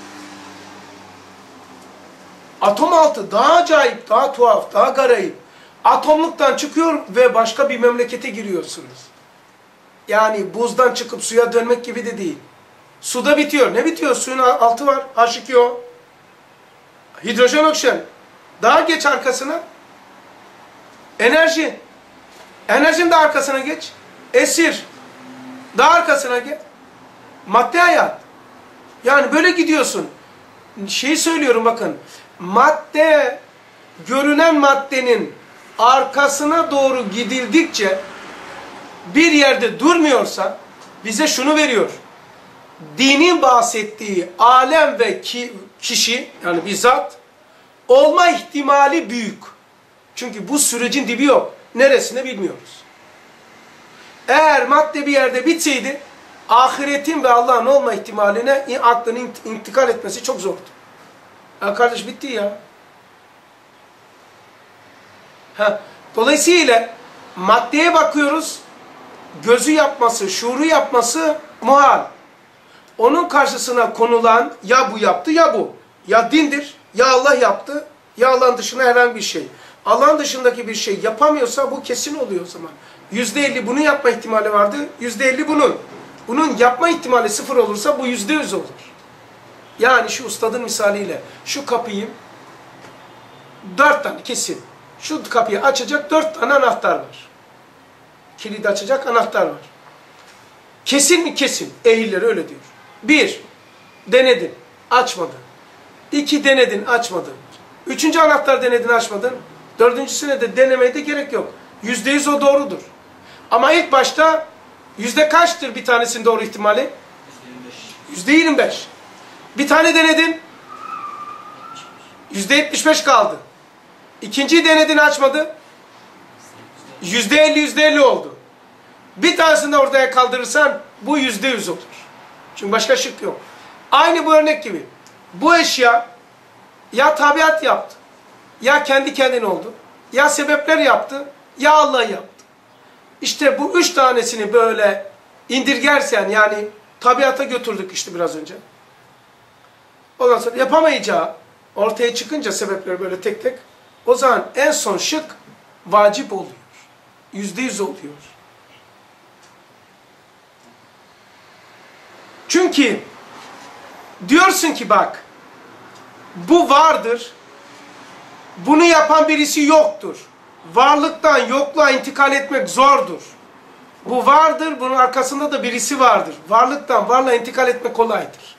Atom altı daha acayip, daha tuhaf, daha garayip. Atomluktan çıkıyor ve başka bir memlekete giriyorsunuz. Yani buzdan çıkıp suya dönmek gibi de değil. Suda bitiyor. Ne bitiyor? Suyun altı var. H2O. Hidrojen, oksijen. Daha geç arkasına. Enerji. Enerjinin de arkasına geç. Esir. Daha arkasına geç. Madde hayat. Yani böyle gidiyorsun. Şeyi söylüyorum bakın. Madde, görünen maddenin arkasına doğru gidildikçe bir yerde durmuyorsa bize şunu veriyor. Dinin bahsettiği alem ve kişi, yani bir zat olma ihtimali büyük. Çünkü bu sürecin dibi yok. Neresini bilmiyoruz. Eğer madde bir yerde bitseydi ahiretin ve Allah'ın olma ihtimaline aklın intikal etmesi çok zordu. Ya kardeş bitti ya. Dolayısıyla maddeye bakıyoruz. Gözü yapması, şuuru yapması muhal. Onun karşısına konulan ya bu yaptı ya bu. Ya dindir, ya Allah yaptı, ya Allah'ın dışında herhangi bir şey. Allah'ın dışındaki bir şey yapamıyorsa bu kesin oluyor o zaman. %50 bunu yapma ihtimali vardı, %50 bunun. Bunun yapma ihtimali 0 olursa bu %100 olur. Yani şu ustadın misaliyle şu kapıyı 4 tane kesin. Şu kapıyı açacak 4 tane anahtar var. Kilidi açacak anahtar var. Kesin mi? Kesin. Ehilleri öyle diyor. 1. Denedin. Açmadın. 2. Denedin. Açmadın. 3. anahtar denedin. Açmadın. 4.'süne de denemeye de gerek yok. %100 o doğrudur. Ama ilk başta yüzde kaçtır bir tanesinin doğru ihtimali? %25. Bir tane denedin. %75 kaldı. İkinciyi denedin, açmadı. %50 oldu. Bir tanesini de ortaya kaldırırsan bu %100 olur. Çünkü başka şık yok. Aynı bu örnek gibi. Bu eşya ya tabiat yaptı, ya kendi kendine oldu, ya sebepler yaptı, ya Allah yaptı. İşte bu 3 tanesini böyle indirgersen, yani tabiata götürdük işte biraz önce. Ondan sonra yapamayacağı ortaya çıkınca sebepleri böyle tek tek, o zaman en son şık vacip oluyor. %100 oluyor. Çünkü diyorsun ki bak, bu vardır, bunu yapan birisi yoktur. Varlıktan yokluğa intikal etmek zordur. Bu vardır, bunun arkasında da birisi vardır. Varlıktan varlığa intikal etmek kolaydır.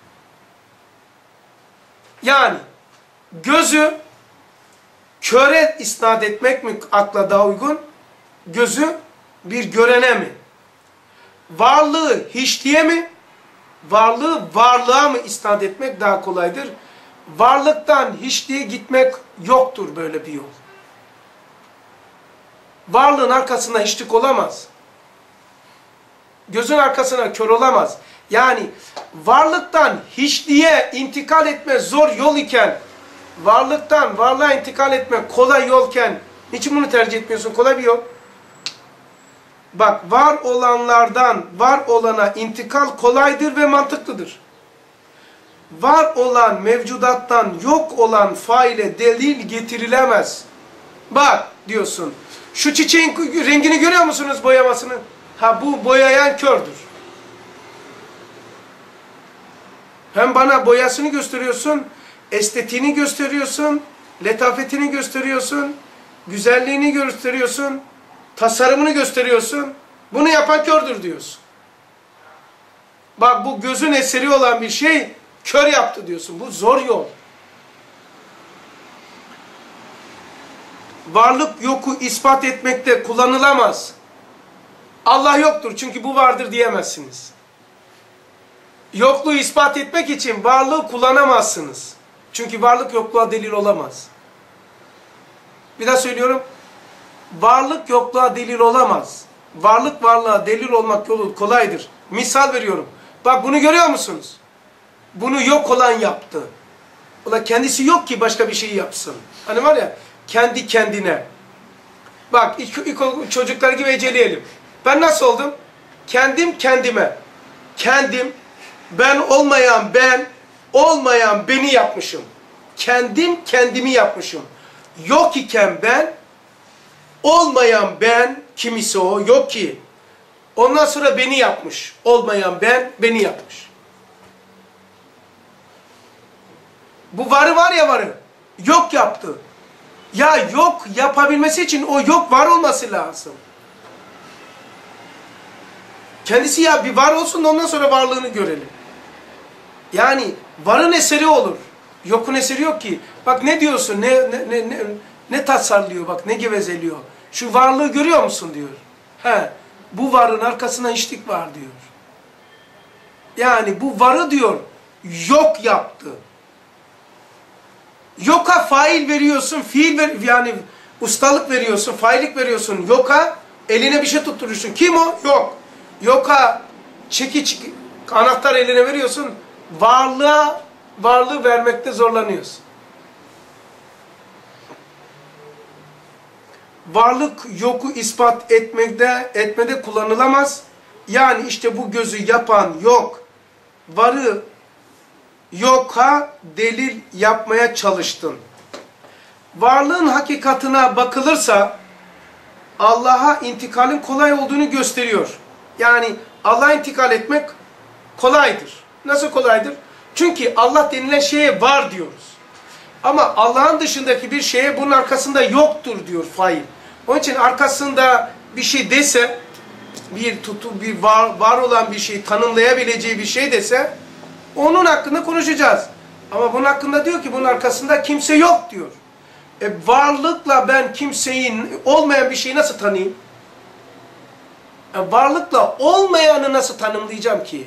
Yani gözü köre isnat etmek mi akla daha uygun? Gözü bir görene mi? Varlığı hiçliğe mi? Varlığı varlığa mı isnat etmek daha kolaydır? Varlıktan hiçliğe gitmek yoktur böyle bir yol. Varlığın arkasına hiçlik olamaz. Gözün arkasına kör olamaz. Yani varlıktan hiçliğe intikal etme zor yol iken, varlıktan varlığa intikal etme kolay yolken, niçin bunu tercih etmiyorsun? Kolay bir yol. Bak, var olanlardan var olana intikal kolaydır ve mantıklıdır. Var olan mevcudattan yok olan faile delil getirilemez. Bak diyorsun, şu çiçeğin rengini görüyor musunuz, boyamasını? Ha, bu boyayan kördür. Hem bana boyasını gösteriyorsun, estetiğini gösteriyorsun, letafetini gösteriyorsun, güzelliğini gösteriyorsun, tasarımını gösteriyorsun. Bunu yapan kördür diyorsun. Bak, bu gözün eseri olan bir şey kör yaptı diyorsun. Bu zor yol. Varlık yoku ispat etmekte kullanılamaz. Allah yoktur çünkü bu vardır diyemezsiniz. Yokluğu ispat etmek için varlığı kullanamazsınız. Çünkü varlık yokluğa delil olamaz. Bir daha söylüyorum. Varlık yokluğa delil olamaz. Varlık varlığa delil olmak yolu kolaydır. Misal veriyorum. Bak, bunu görüyor musunuz? Bunu yok olan yaptı. Ulan kendisi yok ki başka bir şey yapsın. Hani var ya, kendi kendine. Bak ilk çocuklar gibi eceleyelim. Ben nasıl oldum? Kendim kendime. Kendim, ben olmayan beni yapmışım. Kendim kendimi yapmışım. Yok iken ben, olmayan ben, kim ise o, yok ki. Ondan sonra beni yapmış. Olmayan ben, beni yapmış. Bu varı var ya varı, yok yaptı. Ya yok yapabilmesi için o yok var olması lazım. Kendisi ya bir var olsun da ondan sonra varlığını görelim. Yani varın eseri olur. Yokun eseri yok ki. Bak ne diyorsun, ne tasarlıyor, bak ne gevezeliyor. Şu varlığı görüyor musun diyor. He, bu varın arkasına hiçlik var diyor. Yani bu varı diyor, yok yaptı. Yoka fail veriyorsun, yani ustalık veriyorsun, faillik veriyorsun. Yoka eline bir şey tutturuyorsun. Kim o? Yok. Yoka çekiç, anahtar eline veriyorsun. Varlığı vermekte zorlanıyorsun. Varlık yoku ispat etmede kullanılamaz. Yani işte bu gözü yapan yok. Varı yoka delil yapmaya çalıştın. Varlığın hakikatına bakılırsa Allah'a intikalin kolay olduğunu gösteriyor. Yani Allah'a intikal etmek kolaydır. Nasıl kolaydır? Çünkü Allah denilen şeye var diyoruz. Ama Allah'ın dışındaki bir şeye bunun arkasında yoktur diyor fail. Onun için arkasında bir şey dese, bir var olan bir şey, tanımlayabileceği bir şey dese, onun hakkında konuşacağız. Ama bunun hakkında diyor ki bunun arkasında kimse yok diyor. Varlıkla ben kimseyin olmayan bir şeyi nasıl tanıyayım? Varlıkla olmayanı nasıl tanımlayacağım ki?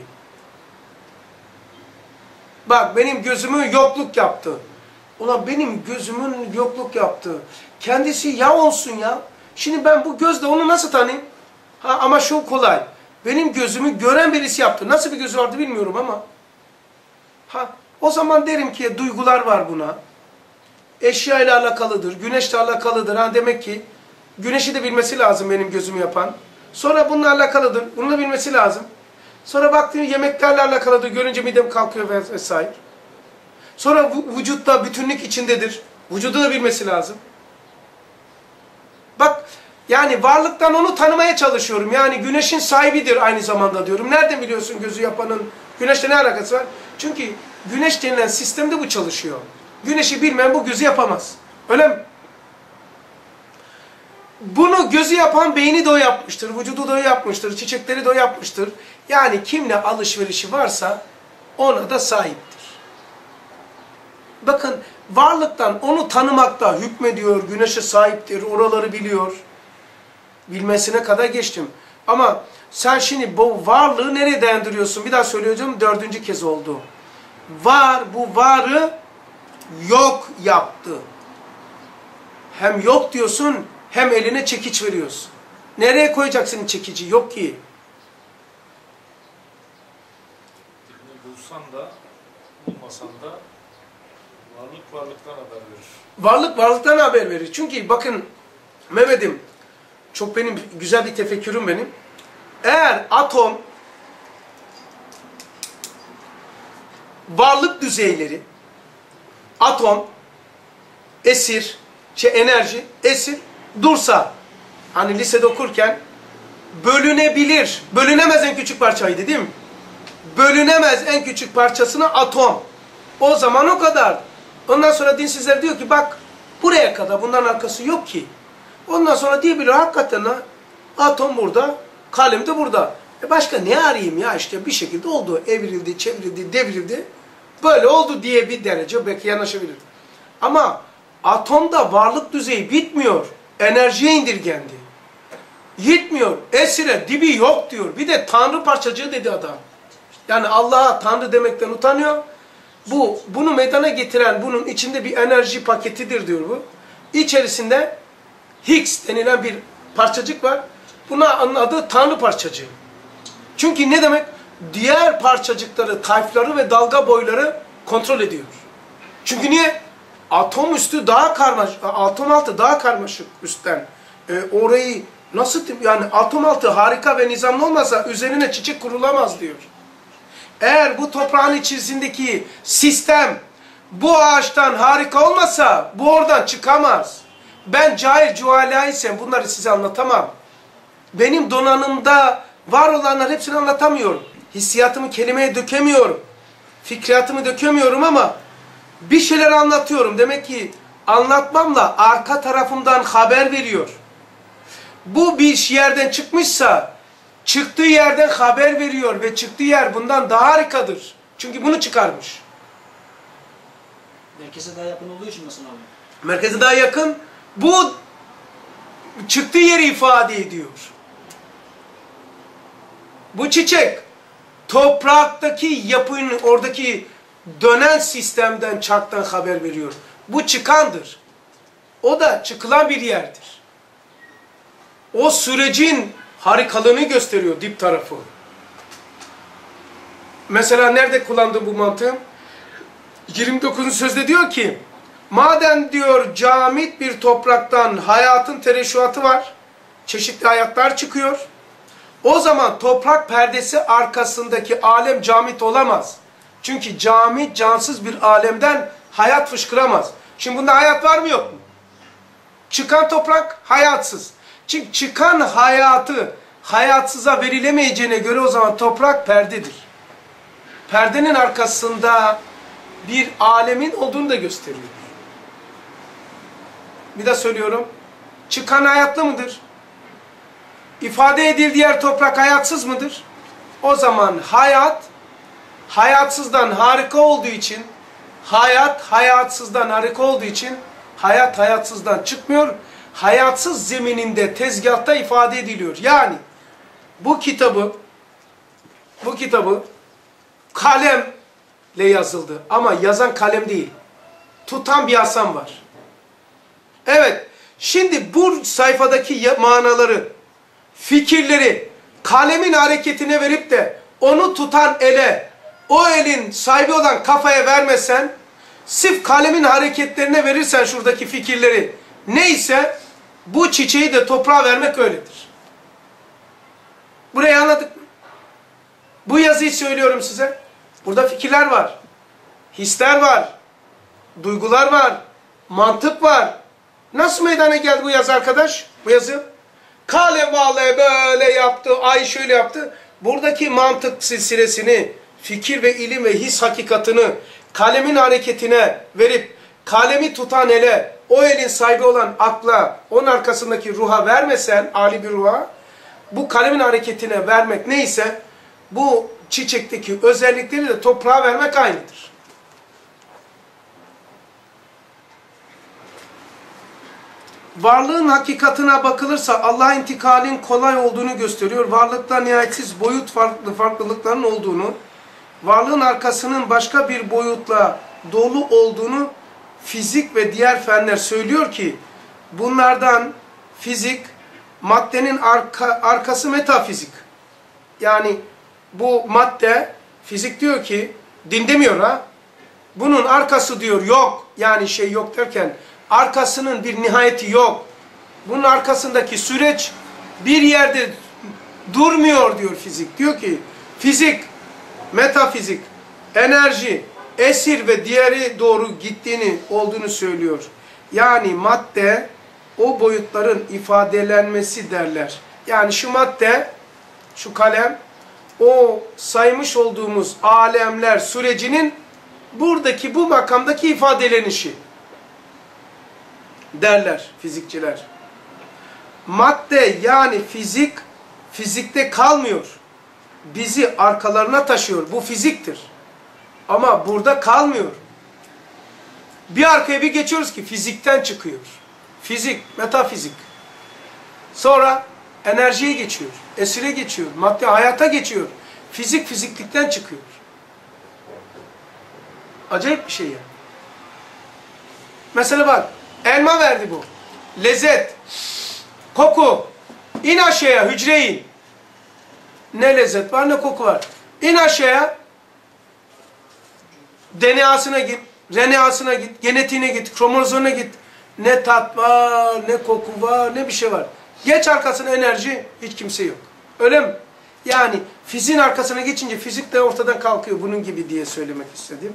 Bak benim gözümü yokluk yaptı. Ulan benim gözümün yokluk yaptı. Kendisi ya olsun ya. Şimdi ben bu gözle onu nasıl tanıyayım? Ha, ama şu kolay. Benim gözümü gören birisi yaptı. Nasıl bir gözü vardı bilmiyorum ama. Ha, o zaman derim ki duygular var buna. Eşya ile alakalıdır, güneşle alakalıdır. Ha, demek ki güneşi de bilmesi lazım benim gözümü yapan. Sonra bununla alakalıdır, bunu da bilmesi lazım. Sonra baktığım yemeklerle alakalıdır, görünce midem kalkıyor vesaire. Sonra vücutta bütünlük içindedir, vücudu da bilmesi lazım. Bak, yani varlıktan onu tanımaya çalışıyorum. Yani güneşin sahibidir aynı zamanda diyorum. Nereden biliyorsun gözü yapanın güneşle ne alakası var? Çünkü güneş denilen sistemde bu çalışıyor. Güneşi bilmeyen bu gözü yapamaz. Öyle mi? Bunu gözü yapan beyni de o yapmıştır, vücudu da o yapmıştır, çiçekleri de o yapmıştır. Yani kimle alışverişi varsa ona da sahiptir. Bakın varlıktan onu tanımakta hükmediyor, güneşe sahiptir, oraları biliyor. Bilmesine kadar geçtim. Ama sen şimdi bu varlığı nereye dayandırıyorsun? Bir daha söyleyeceğim, 4. kez oldu. Bu varı yok yaptı. Hem yok diyorsun, hem eline çekiç veriyorsun. Nereye koyacaksın çekici? Yok ki. Bulsan da, bulmasan da varlık varlıktan haber verir. Varlık varlıktan haber verir. Çünkü bakın Mehmet'im, çok benim güzel bir tefekkürüm benim. Eğer atom varlık düzeyleri, atom, esir, enerji, esir dursa, hani lisede okurken bölünebilir, bölünemez en küçük parçaydı değil mi? Bölünemez en küçük parçasına atom. O zaman o kadar. Ondan sonra dinsizler diyor ki bak buraya kadar, bundan arkası yok ki. Ondan sonra diyebilir hakikaten ha, atom burada, kalem de burada. Başka ne arayayım ya, işte bir şekilde oldu, evrildi, çevrildi, devrildi. Böyle oldu diye bir derece belki yanaşabilir. Ama atomda varlık düzeyi bitmiyor. Enerjiye indirgendi. Yitmiyor. Esire dibi yok diyor. Bir de Tanrı parçacığı dedi adam. Yani Allah'a Tanrı demekten utanıyor. Bunu meydana getiren, bunun içinde bir enerji paketidir diyor bu. İçerisinde Higgs denilen bir parçacık var. Buna adı Tanrı parçacığı. Çünkü ne demek? diğer parçacıkları, tayfları ve dalga boyları kontrol ediyor. Çünkü niye? Atom üstü daha karmaşık, atom altı daha karmaşık üstten. Orayı nasıl, yani atom altı harika ve nizamlı olmasa üzerine çiçek kurulamaz diyor. Eğer bu toprağın içerisindeki sistem bu ağaçtan harika olmasa bu oradan çıkamaz. Ben cahil cuhalaysam bunları size anlatamam. Benim donanımda var olanlar hepsini anlatamıyorum. Hissiyatımı kelimeye dökemiyorum. Fikriyatımı dökemiyorum ama bir şeyler anlatıyorum. Demek ki anlatmamla arka tarafımdan haber veriyor. Bu bir yerden çıkmışsa çıktığı yerden haber veriyor ve çıktığı yer bundan daha harikadır. Çünkü bunu çıkarmış. Merkeze daha yakın olduğu için mesela abi. Merkeze daha yakın, bu çıktığı yeri ifade ediyor. Bu çiçek topraktaki yapının, oradaki dönen sistemden, çarktan haber veriyor. Bu çıkandır. O da çıkılan bir yerdir. O sürecin harikalığını gösteriyor dip tarafı. Mesela nerede kullandım bu mantığı? 29. sözde diyor ki, madem diyor camit bir topraktan hayatın tereşuatı var, çeşitli hayatlar çıkıyor, o zaman toprak perdesi arkasındaki alem camit olamaz. Çünkü camit cansız bir alemden hayat fışkıramaz. Şimdi bunda hayat var mı yok mu? Çıkan toprak hayatsız. Çünkü çıkan hayatı hayatsıza verilemeyeceğine göre o zaman toprak perdedir. Perdenin arkasında bir alemin olduğunu da gösteriyor. Bir daha söylüyorum. Çıkan hayatlı mıdır? İfade edildiği yer toprak hayatsız mıdır? O zaman hayat, hayatsızdan harika olduğu için, hayat, hayatsızdan harika olduğu için, hayat, hayatsızdan çıkmıyor. Hayatsız zemininde, tezgahta ifade ediliyor. Yani bu kitabı kalemle yazıldı. Ama yazan kalem değil. Tutan bir Hasan var. Evet, şimdi bu sayfadaki manaları, fikirleri kalemin hareketine verip de onu tutan ele, o elin sahibi olan kafaya vermesen, sırf kalemin hareketlerine verirsen şuradaki fikirleri, neyse bu çiçeği de toprağa vermek öyledir. Burayı anladık mı? Bu yazıyı söylüyorum size. Burada fikirler var, hisler var, duygular var, mantık var. Nasıl meydana geldi bu yazı arkadaş? Bu yazı. Kalem vallahi böyle yaptı, ay şöyle yaptı. Buradaki mantık silsilesini, fikir ve ilim ve his hakikatını kalemin hareketine verip kalemi tutan ele, o elin sahibi olan akla, onun arkasındaki ruha vermesen, âli bir ruha, bu kalemin hareketine vermek neyse, bu çiçekteki özellikleri de toprağa vermek aynıdır. Varlığın hakikatine bakılırsa Allah'a intikalin kolay olduğunu gösteriyor. Varlıkta nihayetsiz boyut farklılıklarının olduğunu, varlığın arkasının başka bir boyutla dolu olduğunu fizik ve diğer fenler söylüyor ki, bunlardan fizik, maddenin arkası metafizik. Yani bu madde, fizik diyor ki, din demiyor ha, bunun arkası diyor yok, yani şey yok derken, arkasının bir nihayeti yok. Bunun arkasındaki süreç bir yerde durmuyor diyor fizik. Diyor ki fizik, metafizik, enerji, esir ve diğeri doğru gittiğini olduğunu söylüyor. Yani madde o boyutların ifadelenmesi derler. Yani şu madde, şu kalem, o saymış olduğumuz alemler sürecinin buradaki bu makamdaki ifadelenişi derler fizikçiler. Madde yani fizik, fizikte kalmıyor. Bizi arkalarına taşıyor. Bu fiziktir. Ama burada kalmıyor. Bir arkaya bir geçiyoruz ki fizikten çıkıyor. Fizik, metafizik. Sonra enerjiye geçiyor. Esire geçiyor. Madde hayata geçiyor. Fizik, fiziklikten çıkıyor. Acayip bir şey ya. Mesela bak, elma verdi bu. Lezzet, koku. İn aşağıya, hücreye in. Ne lezzet var, ne koku var. İn aşağıya. DNA'sına git, RNA'sına git, genetiğine git, kromozomuna git. Ne tat var, ne koku var, ne bir şey var. Geç arkasına enerji, hiç kimse yok. Öyle mi? Yani fiziğin arkasına geçince fizik de ortadan kalkıyor. Bunun gibi diye söylemek istedim.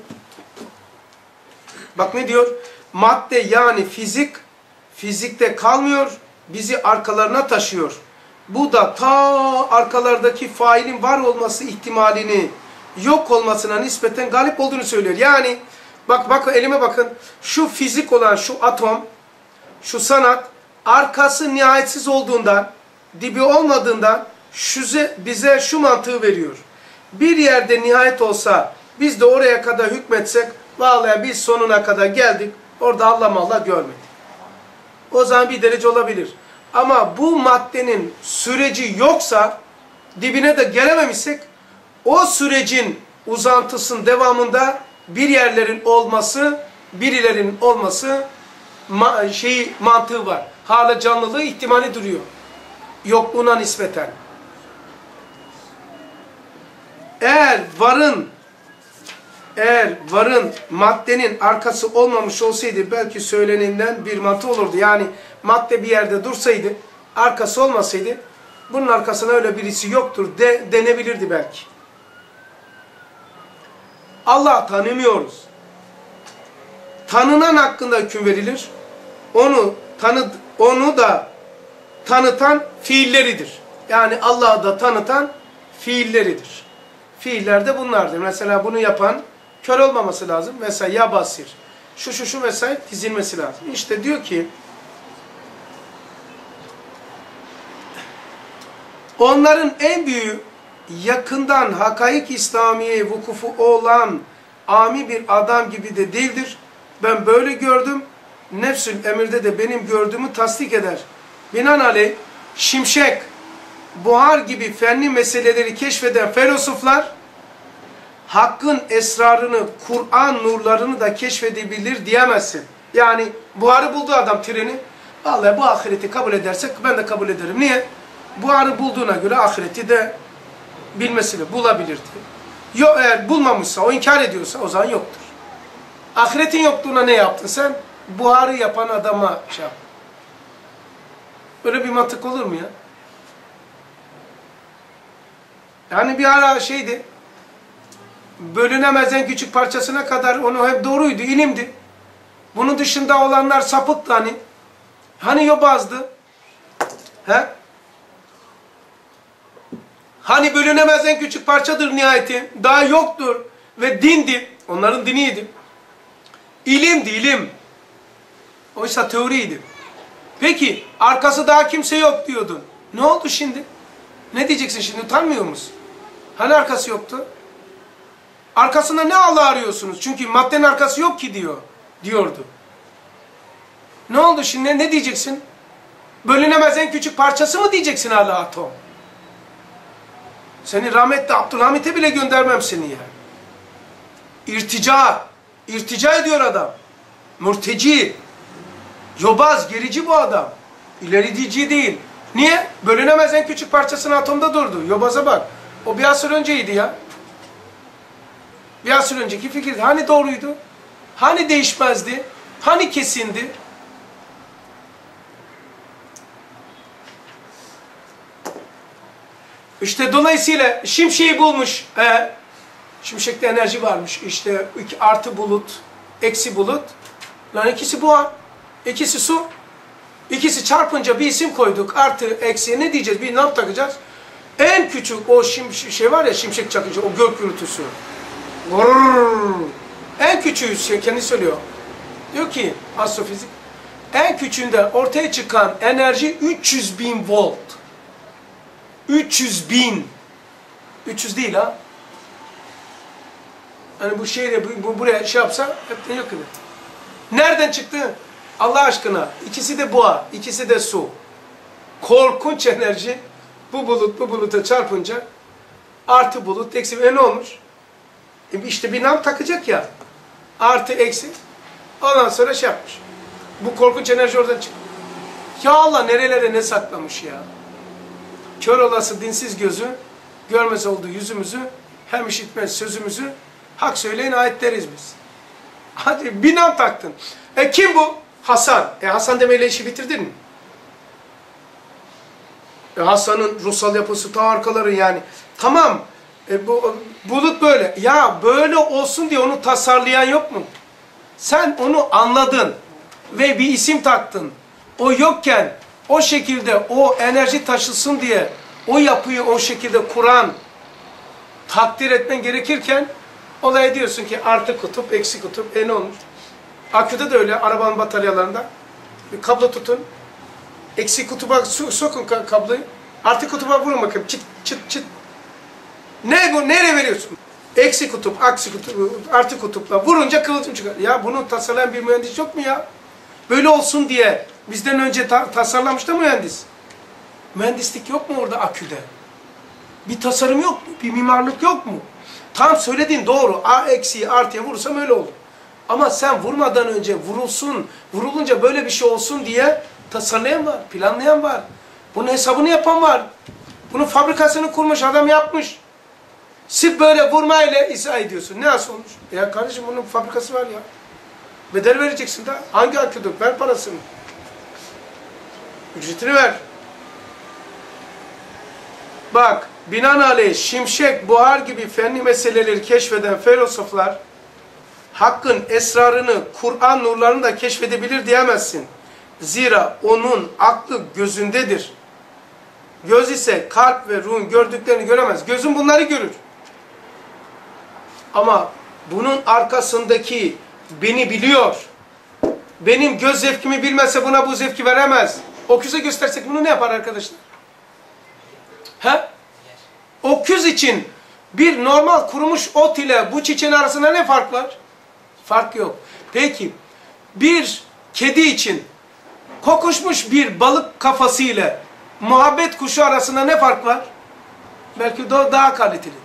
Bak ne diyor? Madde yani fizik, fizikte kalmıyor, bizi arkalarına taşıyor. Bu da ta arkalardaki failin var olması ihtimalini yok olmasına nispeten galip olduğunu söylüyor. Yani bak elime bakın. Şu fizik olan şu atom, şu sanat arkası nihayetsiz olduğundan, dibi olmadığından bize şu mantığı veriyor. Bir yerde nihayet olsa biz de oraya kadar hükmetsek vallahi biz sonuna kadar geldik. Orada Allah görmedik. O zaman bir derece olabilir. Ama bu maddenin süreci yoksa, dibine de gelememişsek, o sürecin uzantısının devamında bir yerlerin olması, birilerinin olması mantığı var. Hala canlılığı ihtimali duruyor. Yokluğuna nispeten. Eğer varın maddenin arkası olmamış olsaydı belki söylenenden bir mantığı olurdu. Yani madde bir yerde dursaydı, arkası olmasaydı bunun arkasına öyle birisi yoktur denebilirdi belki. Allah tanımıyoruz. Tanınan hakkında hüküm verilir. Onu da tanıtan fiilleridir. Yani Allah'ı da tanıtan fiilleridir. Fiiller de bunlardır. Mesela bunu yapan kör olmaması lazım. Mesela ya basir. Şu vesaire dizilmesi lazım. İşte diyor ki onların en büyüğü yakından hakaik İslamiye vukufu olan ami bir adam gibi de değildir. Ben böyle gördüm. Nefsül emirde de benim gördüğümü tasdik eder. Binaenaleyh şimşek, buhar gibi fenli meseleleri keşfeden filozoflar hakkın esrarını, Kur'an nurlarını da keşfedebilir diyemezsin. Yani buharı buldu adam treni. Vallahi bu ahireti kabul edersek ben de kabul ederim. Niye? Buharı bulduğuna göre ahireti de bilmesini bulabilirdi. Yok, eğer bulmamışsa, o inkar ediyorsa o zaman yoktur. Ahiretin yokluğuna ne yaptın sen? Buharı yapan adama şey yap. Böyle bir mantık olur mu ya? Yani bir ara şeydi, bölünemez en küçük parçasına kadar onu hep doğruydu, ilimdi. Bunun dışında olanlar sapıktı hani. Hani yobazdı. He? Hani bölünemez en küçük parçadır nihayeti. Daha yoktur. Ve dindi. Onların diniydi. İlimdi, ilim. Oysa teoriydi. Peki, arkası daha kimse yok diyordun. Ne oldu şimdi? Ne diyeceksin şimdi? Utanmıyor musun? Hani arkası yoktu? Arkasında ne Allah arıyorsunuz? Çünkü maddenin arkası yok ki diyordu. Ne oldu şimdi? Ne diyeceksin? Bölünemez en küçük parçası mı diyeceksin hala atom? Seni rahmetli Abdülhamit'e bile göndermem seni ya. İrtica ediyor adam. Mürteci. Yobaz, gerici bu adam. İlerici değil. Niye? Bölünemez en küçük parçasını atomda durdu. Yobaza bak. O bir asır önceydi ya. Bir asır önceki fikirdi. Hani doğruydu? Hani değişmezdi? Hani kesindi? İşte dolayısıyla şimşeği bulmuş. Şimşekte enerji varmış. İşte artı bulut, eksi bulut. Lan ikisi buhar, ikisi su. İkisi çarpınca bir isim koyduk. Artı, eksi ne diyeceğiz? Bir nam takacağız. En küçük o şey var ya, şimşek çakıcı, o gök gürültüsü. En küçüğü kendi söylüyor. Diyor ki astrofizik, en küçüğünde ortaya çıkan enerji 300.000 volt. 300.000. 300 değil ha. Hani bu şeyle buraya şey yapsa hepten yok eder. Nereden çıktı? Allah aşkına. İkisi de buhar, ikisi de su. Korkunç enerji. Bu buluta çarpınca artı bulut, eksi. Ne olmuş? İşte bir nam takacak ya. Artı, eksi. Ondan sonra şey yapmış. Bu korkunç enerji oradan çıktı. Ya Allah nerelere ne saklamış ya. Kör olası dinsiz gözü, görmez olduğu yüzümüzü hem işitmez sözümüzü hak söyleyin ayetleriz biz. Hadi bina taktın. Kim bu? Hasan. Hasan demeyle işi bitirdin mi? Hasan'ın ruhsal yapısı ta arkaları yani. Tamam. Bulut böyle. Ya böyle olsun diye onu tasarlayan yok mu? Sen onu anladın ve bir isim taktın. O yokken o şekilde o enerji taşısın diye o yapıyı o şekilde kuran, takdir etmen gerekirken olaya diyorsun ki artı kutup, eksi kutup. Ne olmuş? Aküde de öyle, arabanın bataryalarında. Bir kablo tutun. Eksi kutuba sokun kabloyu. Artı kutuba vurun bakayım. Çıt çıt çıt. Ne bu? Nereye veriyorsun? Eksi kutup, aksi kutup, artı kutupla vurunca kıvılcım çıkar. Ya bunu tasarlayan bir mühendis yok mu ya? Böyle olsun diye bizden önce tasarlamış da mühendis. Mühendislik yok mu orada aküde? Bir tasarım yok mu? Bir mimarlık yok mu? Tam söylediğin doğru. A eksiği artıya vurursam öyle olur. Ama sen vurmadan önce vurulsun, vurulunca böyle bir şey olsun diye tasarlayan var, planlayan var. Bunun hesabını yapan var. Bunun fabrikasını kurmuş, adam yapmış. Sırf böyle vurmayla izah ediyorsun. Ne nasıl olmuş? Ya kardeşim bunun fabrikası var ya. Bedel vereceksin de. Hangi aküdür? Ver parasını. Ücretini ver. Bak, binaenaleyh şimşek, buhar gibi fenli meseleleri keşfeden filozoflar Hakk'ın esrarını, Kur'an nurlarını da keşfedebilir diyemezsin. Zira onun aklı gözündedir. Göz ise kalp ve ruhun gördüklerini göremez. Gözün bunları görür. Ama bunun arkasındaki beni biliyor. Benim göz zevkimi bilmezse buna bu zevki veremez. Öküze göstersek bunu ne yapar arkadaşlar? He? Öküz için bir normal kurumuş ot ile bu çiçeğin arasında ne fark var? Fark yok. Peki bir kedi için kokuşmuş bir balık kafası ile muhabbet kuşu arasında ne fark var? Belki daha kalitelidir.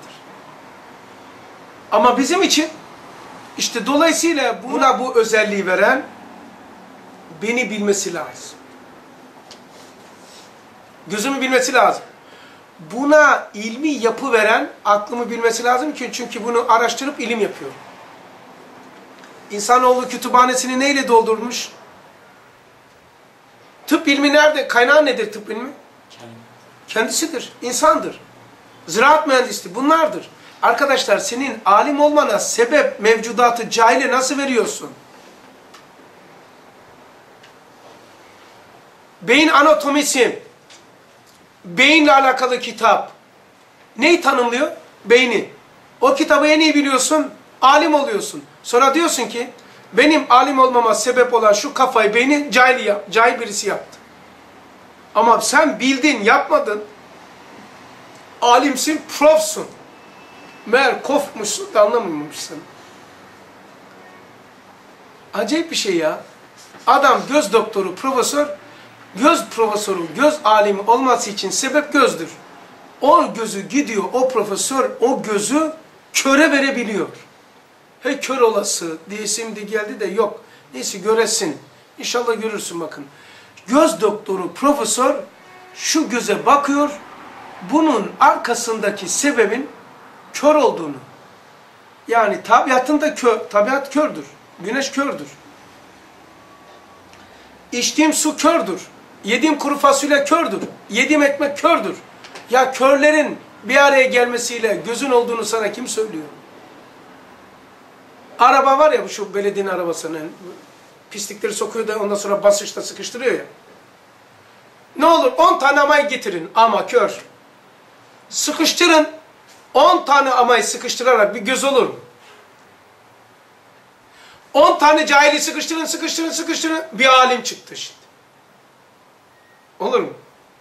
Ama bizim için işte dolayısıyla buna bu özelliği veren beni bilmesi lazım. Gözümü bilmesi lazım. Buna ilmi yapı veren aklımı bilmesi lazım ki çünkü bunu araştırıp ilim yapıyor. İnsanoğlu kütüphanesini neyle doldurmuş? Tıp ilmi nerede? Kaynağı nedir tıp ilmi? Kendisidir, insandır. Ziraat mühendisliği bunlardır. Arkadaşlar senin alim olmana sebep mevcudatı cahile nasıl veriyorsun? Beyin anatomisi, beyinle alakalı kitap. Neyi tanımlıyor? Beyni. O kitabı en iyi biliyorsun, alim oluyorsun. Sonra diyorsun ki, benim alim olmama sebep olan şu kafayı, beyni cahil birisi yaptı. Ama sen bildin, yapmadın. Alimsin, profsun. Meğer kofmuşsun da anlamamışsın. Acayip bir şey ya. Adam göz doktoru, profesör, göz profesörü, göz alimi olması için sebep gözdür. O gözü gidiyor, o profesör o gözü köre verebiliyor. Hey kör olası diye şimdi geldi de yok. Neyse göresin. İnşallah görürsün bakın. Göz doktoru, profesör şu göze bakıyor, bunun arkasındaki sebebin kör olduğunu. Yani tabiatında tabiat kördür. Güneş kördür. İçtiğim su kördür. Yediğim kuru fasulye kördür. Yediğim ekmek kördür. Ya körlerin bir araya gelmesiyle gözün olduğunu sana kim söylüyor? Araba var ya şu belediyenin arabasının pislikleri sokuyor da ondan sonra basınçla sıkıştırıyor ya. Ne olur 10 tane amayı getirin ama kör. Sıkıştırın. 10 tane amayı sıkıştırarak bir göz olur mu? 10 tane cahili sıkıştırın bir alim çıktı şimdi. Olur mu?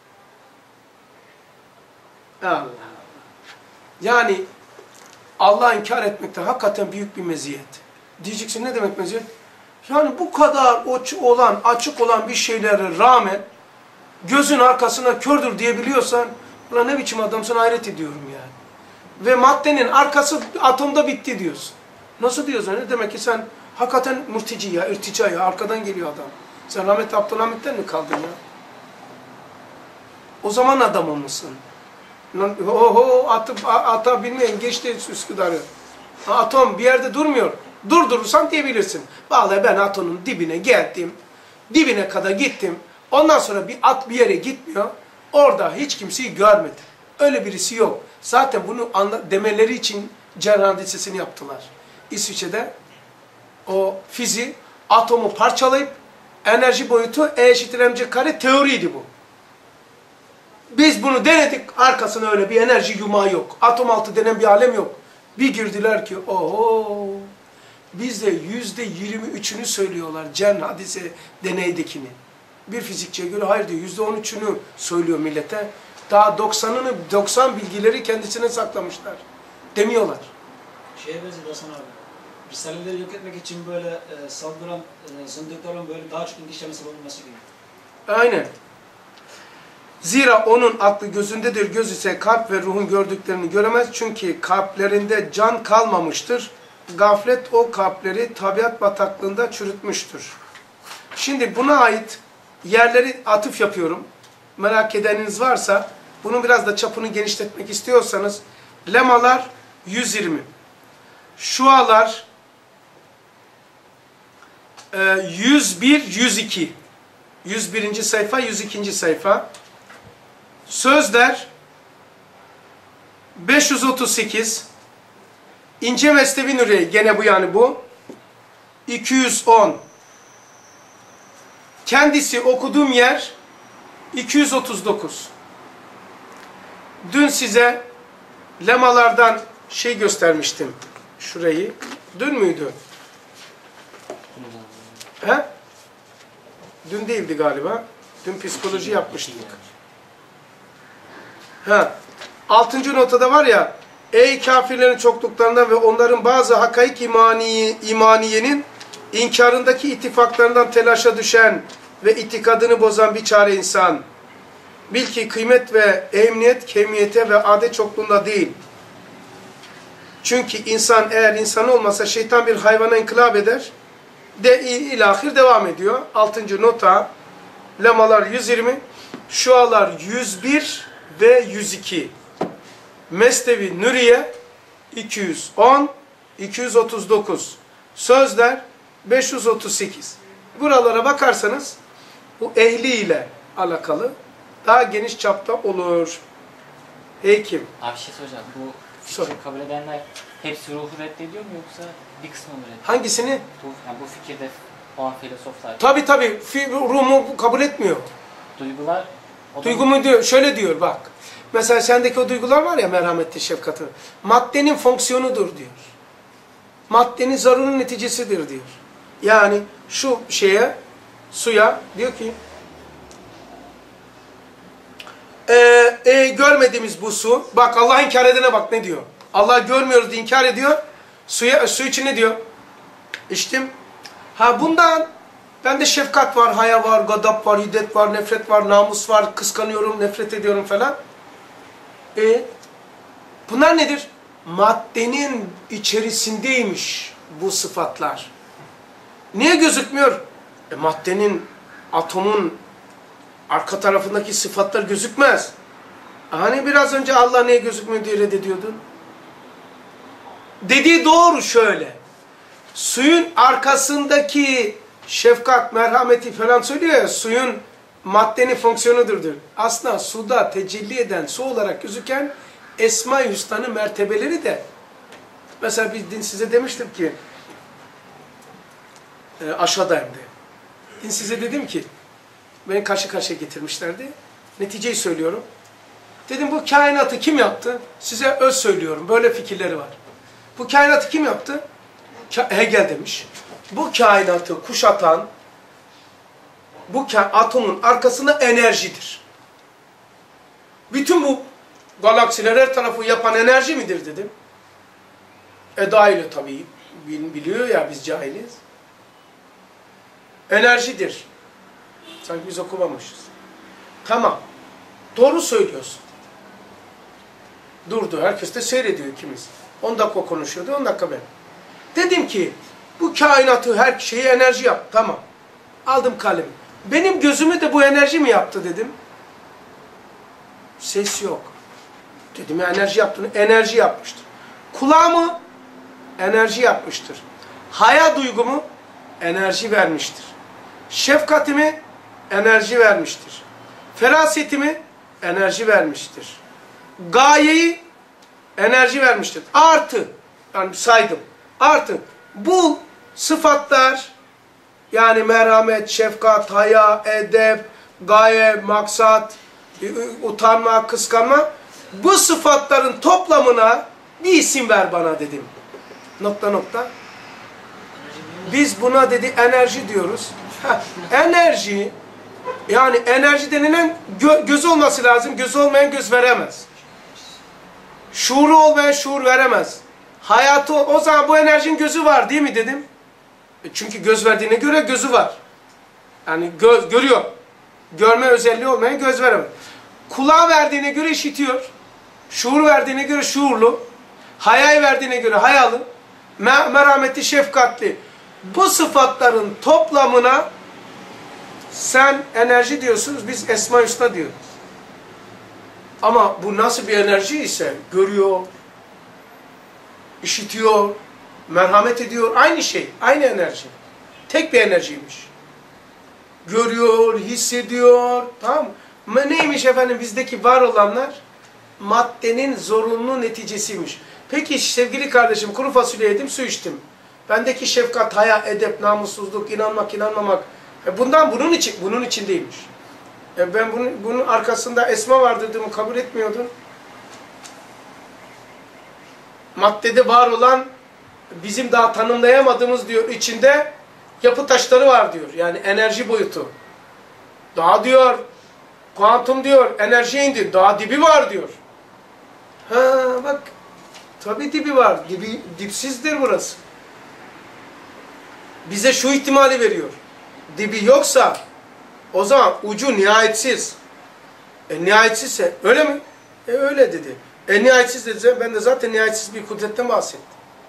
Allah. Yani Allah'ı inkar etmekte hakikaten büyük bir meziyet. Diyeceksin ne demek meziyet? Yani bu kadar açık olan bir şeylere rağmen gözün arkasına kördür diyebiliyorsan ulan ne biçim adamsın hayret ediyorum yani. Ve maddenin arkası atomda bitti diyorsun. Nasıl diyorsun? Ne demek ki sen hakikaten murtici ya, irtica ya, arkadan geliyor adam. Sen rahmetli Abdülhamit'ten mi kaldın ya? O zaman adamı mısın? Oho ata bilmeyen geçti Üsküdar'ı. Atom bir yerde durmuyor. Durdurursan diyebilirsin. Vallahi ben atomun dibine geldim. Dibine kadar gittim. Ondan sonra bir at bir yere gitmiyor. Orada hiç kimseyi görmedim. Öyle birisi yok. Zaten bunu demeleri için Cern hadisesini yaptılar. İsviçre'de o fiziği atomu parçalayıp enerji boyutu E eşittir mc kare teoriydi bu. Biz bunu denedik. Arkasında öyle bir enerji yumağı yok. Atom altı denen bir alem yok. Bir girdiler ki oho bizde %23'ünü söylüyorlar Cern hadise deneydekini. Bir fizikçiye göre hayır diyor %13'ünü söylüyor millete. Daha 90 bilgileri kendisine saklamışlar. Demiyorlar. Şeye benziyor Hasan abi. Risaleleri yok etmek için böyle saldıran zındıkların böyle daha çok endişemesi bulunması gibi. Aynen. Zira onun aklı gözündedir. Göz ise kalp ve ruhun gördüklerini göremez. Çünkü kalplerinde can kalmamıştır. Gaflet o kalpleri tabiat bataklığında çürütmüştür. Şimdi buna ait yerleri atıf yapıyorum. Merak edeniniz varsa, bunun biraz da çapını genişletmek istiyorsanız, lemalar 120. Şualar 101, 102. 101. sayfa, 102. sayfa. Sözler 538. İnce Mesnevi Nuriye, gene bu yani bu. 210. Kendisi okuduğum yer 239. Dün size lemalardan şey göstermiştim. Şurayı. Dün müydü? He? Dün değildi galiba. Dün psikoloji yapmıştık. Ha. 6. notada var ya, ey kafirlerin çokluklarından ve onların bazı hakaik imaniyenin inkarındaki ittifaklarından telaşa düşen ve itikadını bozan bir çare insan. Bil ki kıymet ve emniyet kemiyete ve adet çokluğunda değil. Çünkü insan eğer insan olmasa şeytan bir hayvana inkılap eder. İlahir devam ediyor. 6. nota, lemalar 120, şualar 101 ve 102. Mesnevi Nuriye 210, 239. Sözler 538. Buralara bakarsanız bu ehliyle alakalı daha geniş çapta olur. Hekim. Abi bir şey soracağım. Bu fikri kabul edenler hepsi ruhu reddediyor mu yoksa bir kısmı mı reddediyor? Hangisini? Yani bu fikirde olan filozoflar. Tabii ruhumu kabul etmiyor. Duygular. Duygumu diyor, şöyle diyor bak. Mesela sendeki o duygular var ya, merhametli, şefkatli. Maddenin fonksiyonudur diyor. Maddenin zaruri neticesidir diyor. Yani şu suya diyor ki görmediğimiz bu su, bak Allah inkar edene bak ne diyor. Allah görmüyoruz diye inkar ediyor. Su için ne diyor? İçtim. Ha bundan bende şefkat var, haya var, gadap var, hiddet var, nefret var, namus var, kıskanıyorum, nefret ediyorum falan. Bunlar nedir? Maddenin içerisindeymiş bu sıfatlar. Niye gözükmüyor? Maddenin, atomun arka tarafındaki sıfatlar gözükmez. Hani biraz önce Allah niye gözükmüyor diye reddediyordun? Dediği doğru şöyle. Suyun arkasındaki şefkat, merhameti falan söylüyor ya, suyun maddenin fonksiyonudur diyor. Aslında suda tecelli eden, su olarak gözüken Esma-i Hüsna'nın mertebeleri de, mesela biz size demiştim ki, aşağıdayım diye. Dün size dedim ki, beni karşı karşıya getirmişlerdi. Neticeyi söylüyorum. Dedim bu kainatı kim yaptı? Size öz söylüyorum. Böyle fikirleri var. Bu kainatı kim yaptı? Hegel demiş. Bu kainatı kuşatan, bu atomun arkasında enerjidir. Bütün bu galaksiler her tarafı yapan enerji midir dedim. Dahil tabii biliyor ya, biz cahiliz. Enerjidir. Sanki biz okumamışız. Tamam. Doğru söylüyorsun. Durdu. Herkes de seyrediyor ikimiz. 10 dakika konuşuyordu, 10 dakika ben. Dedim ki bu kainatı, her şeyi enerji yap. Tamam. Aldım kalemi. Benim gözümü de bu enerji mi yaptı dedim. Ses yok. Dedim ya enerji yaptığını, enerji yapmıştır. Kulağımı enerji yapmıştır. Haya duygumu enerji vermiştir. Şefkatimi enerji vermiştir. Ferasetimi enerji vermiştir. Gayeyi enerji vermiştir. Artı, yani saydım. Artı, bu sıfatlar, yani merhamet, şefkat, haya, edep, gaye, maksat, utanma, kıskanma, bu sıfatların toplamına bir isim ver bana dedim. Nokta nokta. Biz buna dedi enerji diyoruz. Enerji, yani enerji denilen göz olması lazım. Göz olmayan göz veremez. Şuuru olmayan şuur veremez. Hayatı, o zaman bu enerjinin gözü var değil mi dedim. Çünkü göz verdiğine göre gözü var. Yani görüyor. Görme özelliği olmayan göz veremez. Kulağı verdiğine göre işitiyor. Şuur verdiğine göre şuurlu. Hayayı verdiğine göre hayalı. Merhametli, şefkatli. Bu sıfatların toplamına sen enerji diyorsunuz, biz Esma-i Hüsna diyoruz. Ama bu nasıl bir enerji ise görüyor, işitiyor, merhamet ediyor. Aynı şey, aynı enerji. Tek bir enerjiymiş. Görüyor, hissediyor. Tamam mı? Neymiş efendim bizdeki var olanlar? Maddenin zorunlu neticesiymiş. Peki sevgili kardeşim, kuru fasulye yedim, su içtim. Bendeki şefkat, haya, edep, namussuzluk, inanmak, inanmamak. Bunun için değilmiş. Ben bunun arkasında Esma var dediğimi kabul etmiyordum. Maddede var olan, bizim daha tanımlayamadığımız diyor, içinde yapı taşları var diyor. Yani enerji boyutu. Daha diyor, kuantum diyor, enerjiye indi. Daha dibi var diyor. Ha bak, tabii dibi var. Dipsizdir burası. Bize şu ihtimali veriyor. Dibi yoksa o zaman ucu nihayetsiz. Nihayetsizse öyle mi? Öyle dedi. Nihayetsiz dedi. Ben de zaten nihayetsiz bir kudretten bahsettim.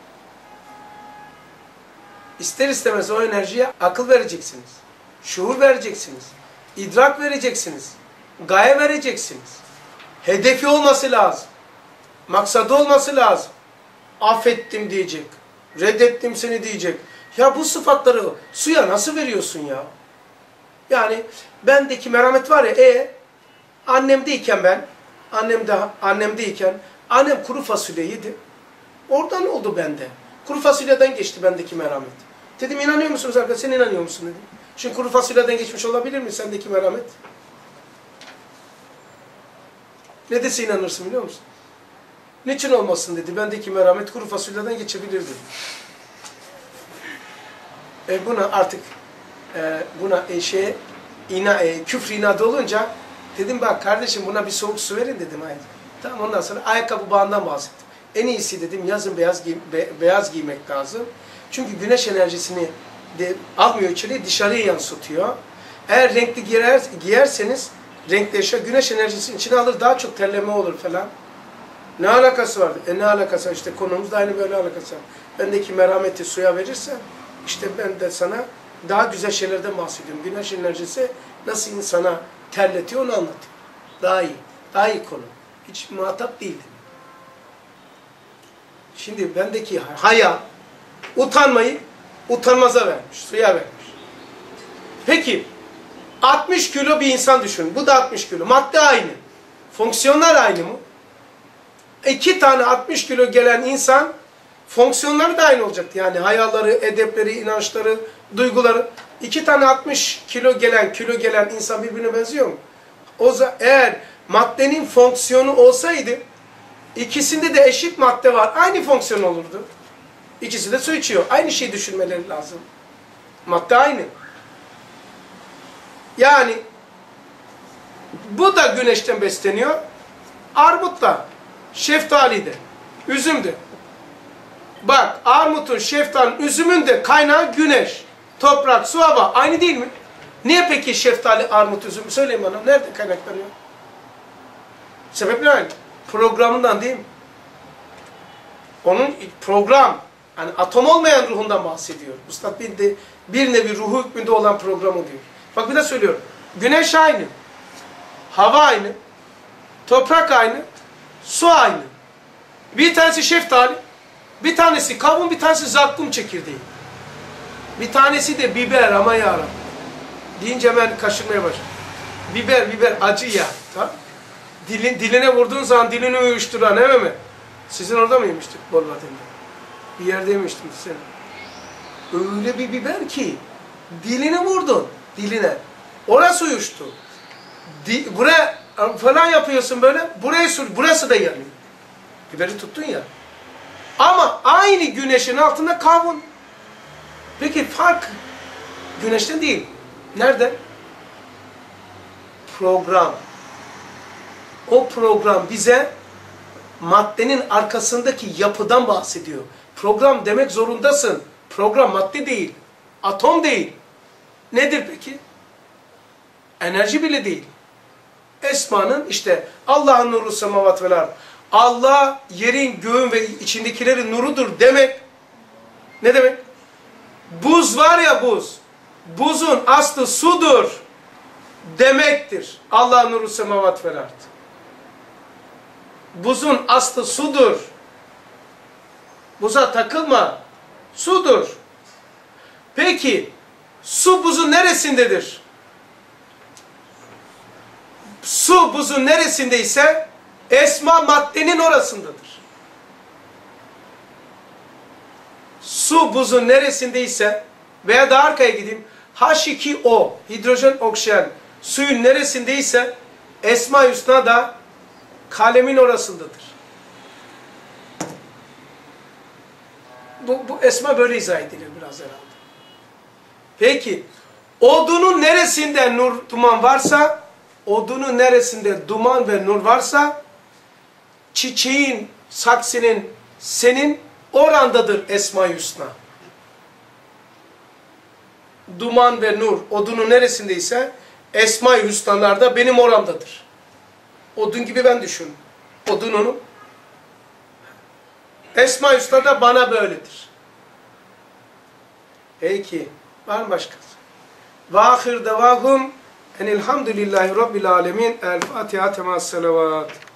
İster istemez o enerjiye akıl vereceksiniz. Şuur vereceksiniz. İdrak vereceksiniz. Gaye vereceksiniz. Hedefi olması lazım. Maksadı olması lazım. Affettim diyecek. Reddettim seni diyecek. Ya bu sıfatları suya nasıl veriyorsun ya? Yani bendeki merhamet var ya, annemdeyken annem kuru fasulye yedi. Oradan oldu bende. Kuru fasulyeden geçti bendeki merhamet. Dedim inanıyor musunuz arkadaşlar? Sen inanıyor musun dedim. Şimdi kuru fasulyeden geçmiş olabilir mi sendeki merhamet? Ne dese inanırsın biliyor musun? Niçin olmasın dedi. Bendeki merhamet kuru fasulyeden geçebilir dedi. Buna artık küfr inadı olunca dedim bak kardeşim buna bir soğuk su verin dedim. Tamam, ondan sonra ayakkabı bağından bahsettim. En iyisi dedim yazın beyaz giymek lazım. Çünkü güneş enerjisini de almıyor içeriye, dışarıya yansıtıyor. Eğer renkli giyerseniz renkli eşya güneş enerjisini içine alır, daha çok terleme olur falan. Ne alakası var? Ne alakası var? İşte konumuz da aynı böyle alakası var. Bendeki merhameti suya verirsen işte ben de sana daha güzel şeylerden bahsediyorum. Güneş enerjisi nasıl insana terletiyor onu anlatıyor. Daha iyi. Daha iyi konu. Hiç muhatap değildim. Şimdi bendeki haya, utanmayı utanmaza vermiş. Suya vermiş. Peki 60 kilo bir insan düşünün. Bu da 60 kilo. Madde aynı. Fonksiyonlar aynı mı? 2 tane 60 kilo gelen insan fonksiyonları da aynı olacaktı. Yani hayaları, edepleri, inançları, duyguları. 2 tane 60 kilo gelen insan birbirine benziyor mu? Eğer maddenin fonksiyonu olsaydı ikisinde de eşit madde var. Aynı fonksiyon olurdu. İkisi de su içiyor. Aynı şeyi düşünmeleri lazım. Madde aynı. Yani bu da güneşten besleniyor. Armut da, şeftali de, üzüm de. Bak armutun, şeftalinin, üzümün de kaynağı güneş, toprak, su, hava. Aynı değil mi? Niye peki şeftali, armut, üzüm? Söyleyin bana. Nerede kaynaklanıyor? Sebepler aynı. Programından değil mi? Onun program, yani atom olmayan ruhundan bahsediyor. Üstad bir nevi ruhu hükmünde olan programı diyor. Bak bir de söylüyorum. Güneş aynı. Hava aynı. Toprak aynı. Su aynı. Bir tanesi şeftali, bir tanesi kavun, bir tanesi zakkum çekirdeği. Bir tanesi de biber, ama yarabbim. Deyince ben kaşınmaya başladım. Biber acı ya. Tamam? Diline vurduğun zaman dilini uyuşturan, değil mi? Sizin orada mı yemiştik Bolvadin'de? Bir yerde yemiştim sen. Öyle bir biber ki dilini vurdun, diline. Orası uyuştu. Buraya falan yapıyorsun böyle, buraya sür, burası da yanıyor. Biberi tuttun ya. Ama aynı güneşin altında kavun. Peki fark güneşten değil. Nerede? Program. O program bize maddenin arkasındaki yapıdan bahsediyor. Program demek zorundasın. Program madde değil. Atom değil. Nedir peki? Enerji bile değil. Esma'nın işte Allah'ın nuru semavat vel ard. Allah yerin, göğün ve içindekilerin nurudur demek. Ne demek? Buz var ya, buz. Buzun aslı sudur demektir. Allah'ın nuru semavat vel ard. Buzun aslı sudur. Buza takılma. Sudur. Peki su buzun neresindedir? Su buzun neresindeyse esma maddenin orasındadır. Su buzun neresindeyse veya daha arkaya gideyim. H2O, hidrojen oksijen suyun neresindeyse Esma-i Hüsna da kalemin orasındadır. Bu esma böyle izah edilir biraz herhalde. Peki, odunun neresinde nur, duman varsa, odunun neresinde duman ve nur varsa, çiçeğin, saksinin, senin orandadır Esma-i Hüsna. Duman ve nur, odunun neresindeyse, Esma-i Hüsna'larda benim oramdadır. Odun gibi ben düşün. Odun onu. Esma-i Hüsna da bana böyledir. Peki, var mı başkası? Ve ahir devahum enilhamdülillahi rabbil alemin. El Fatiha temas salavat.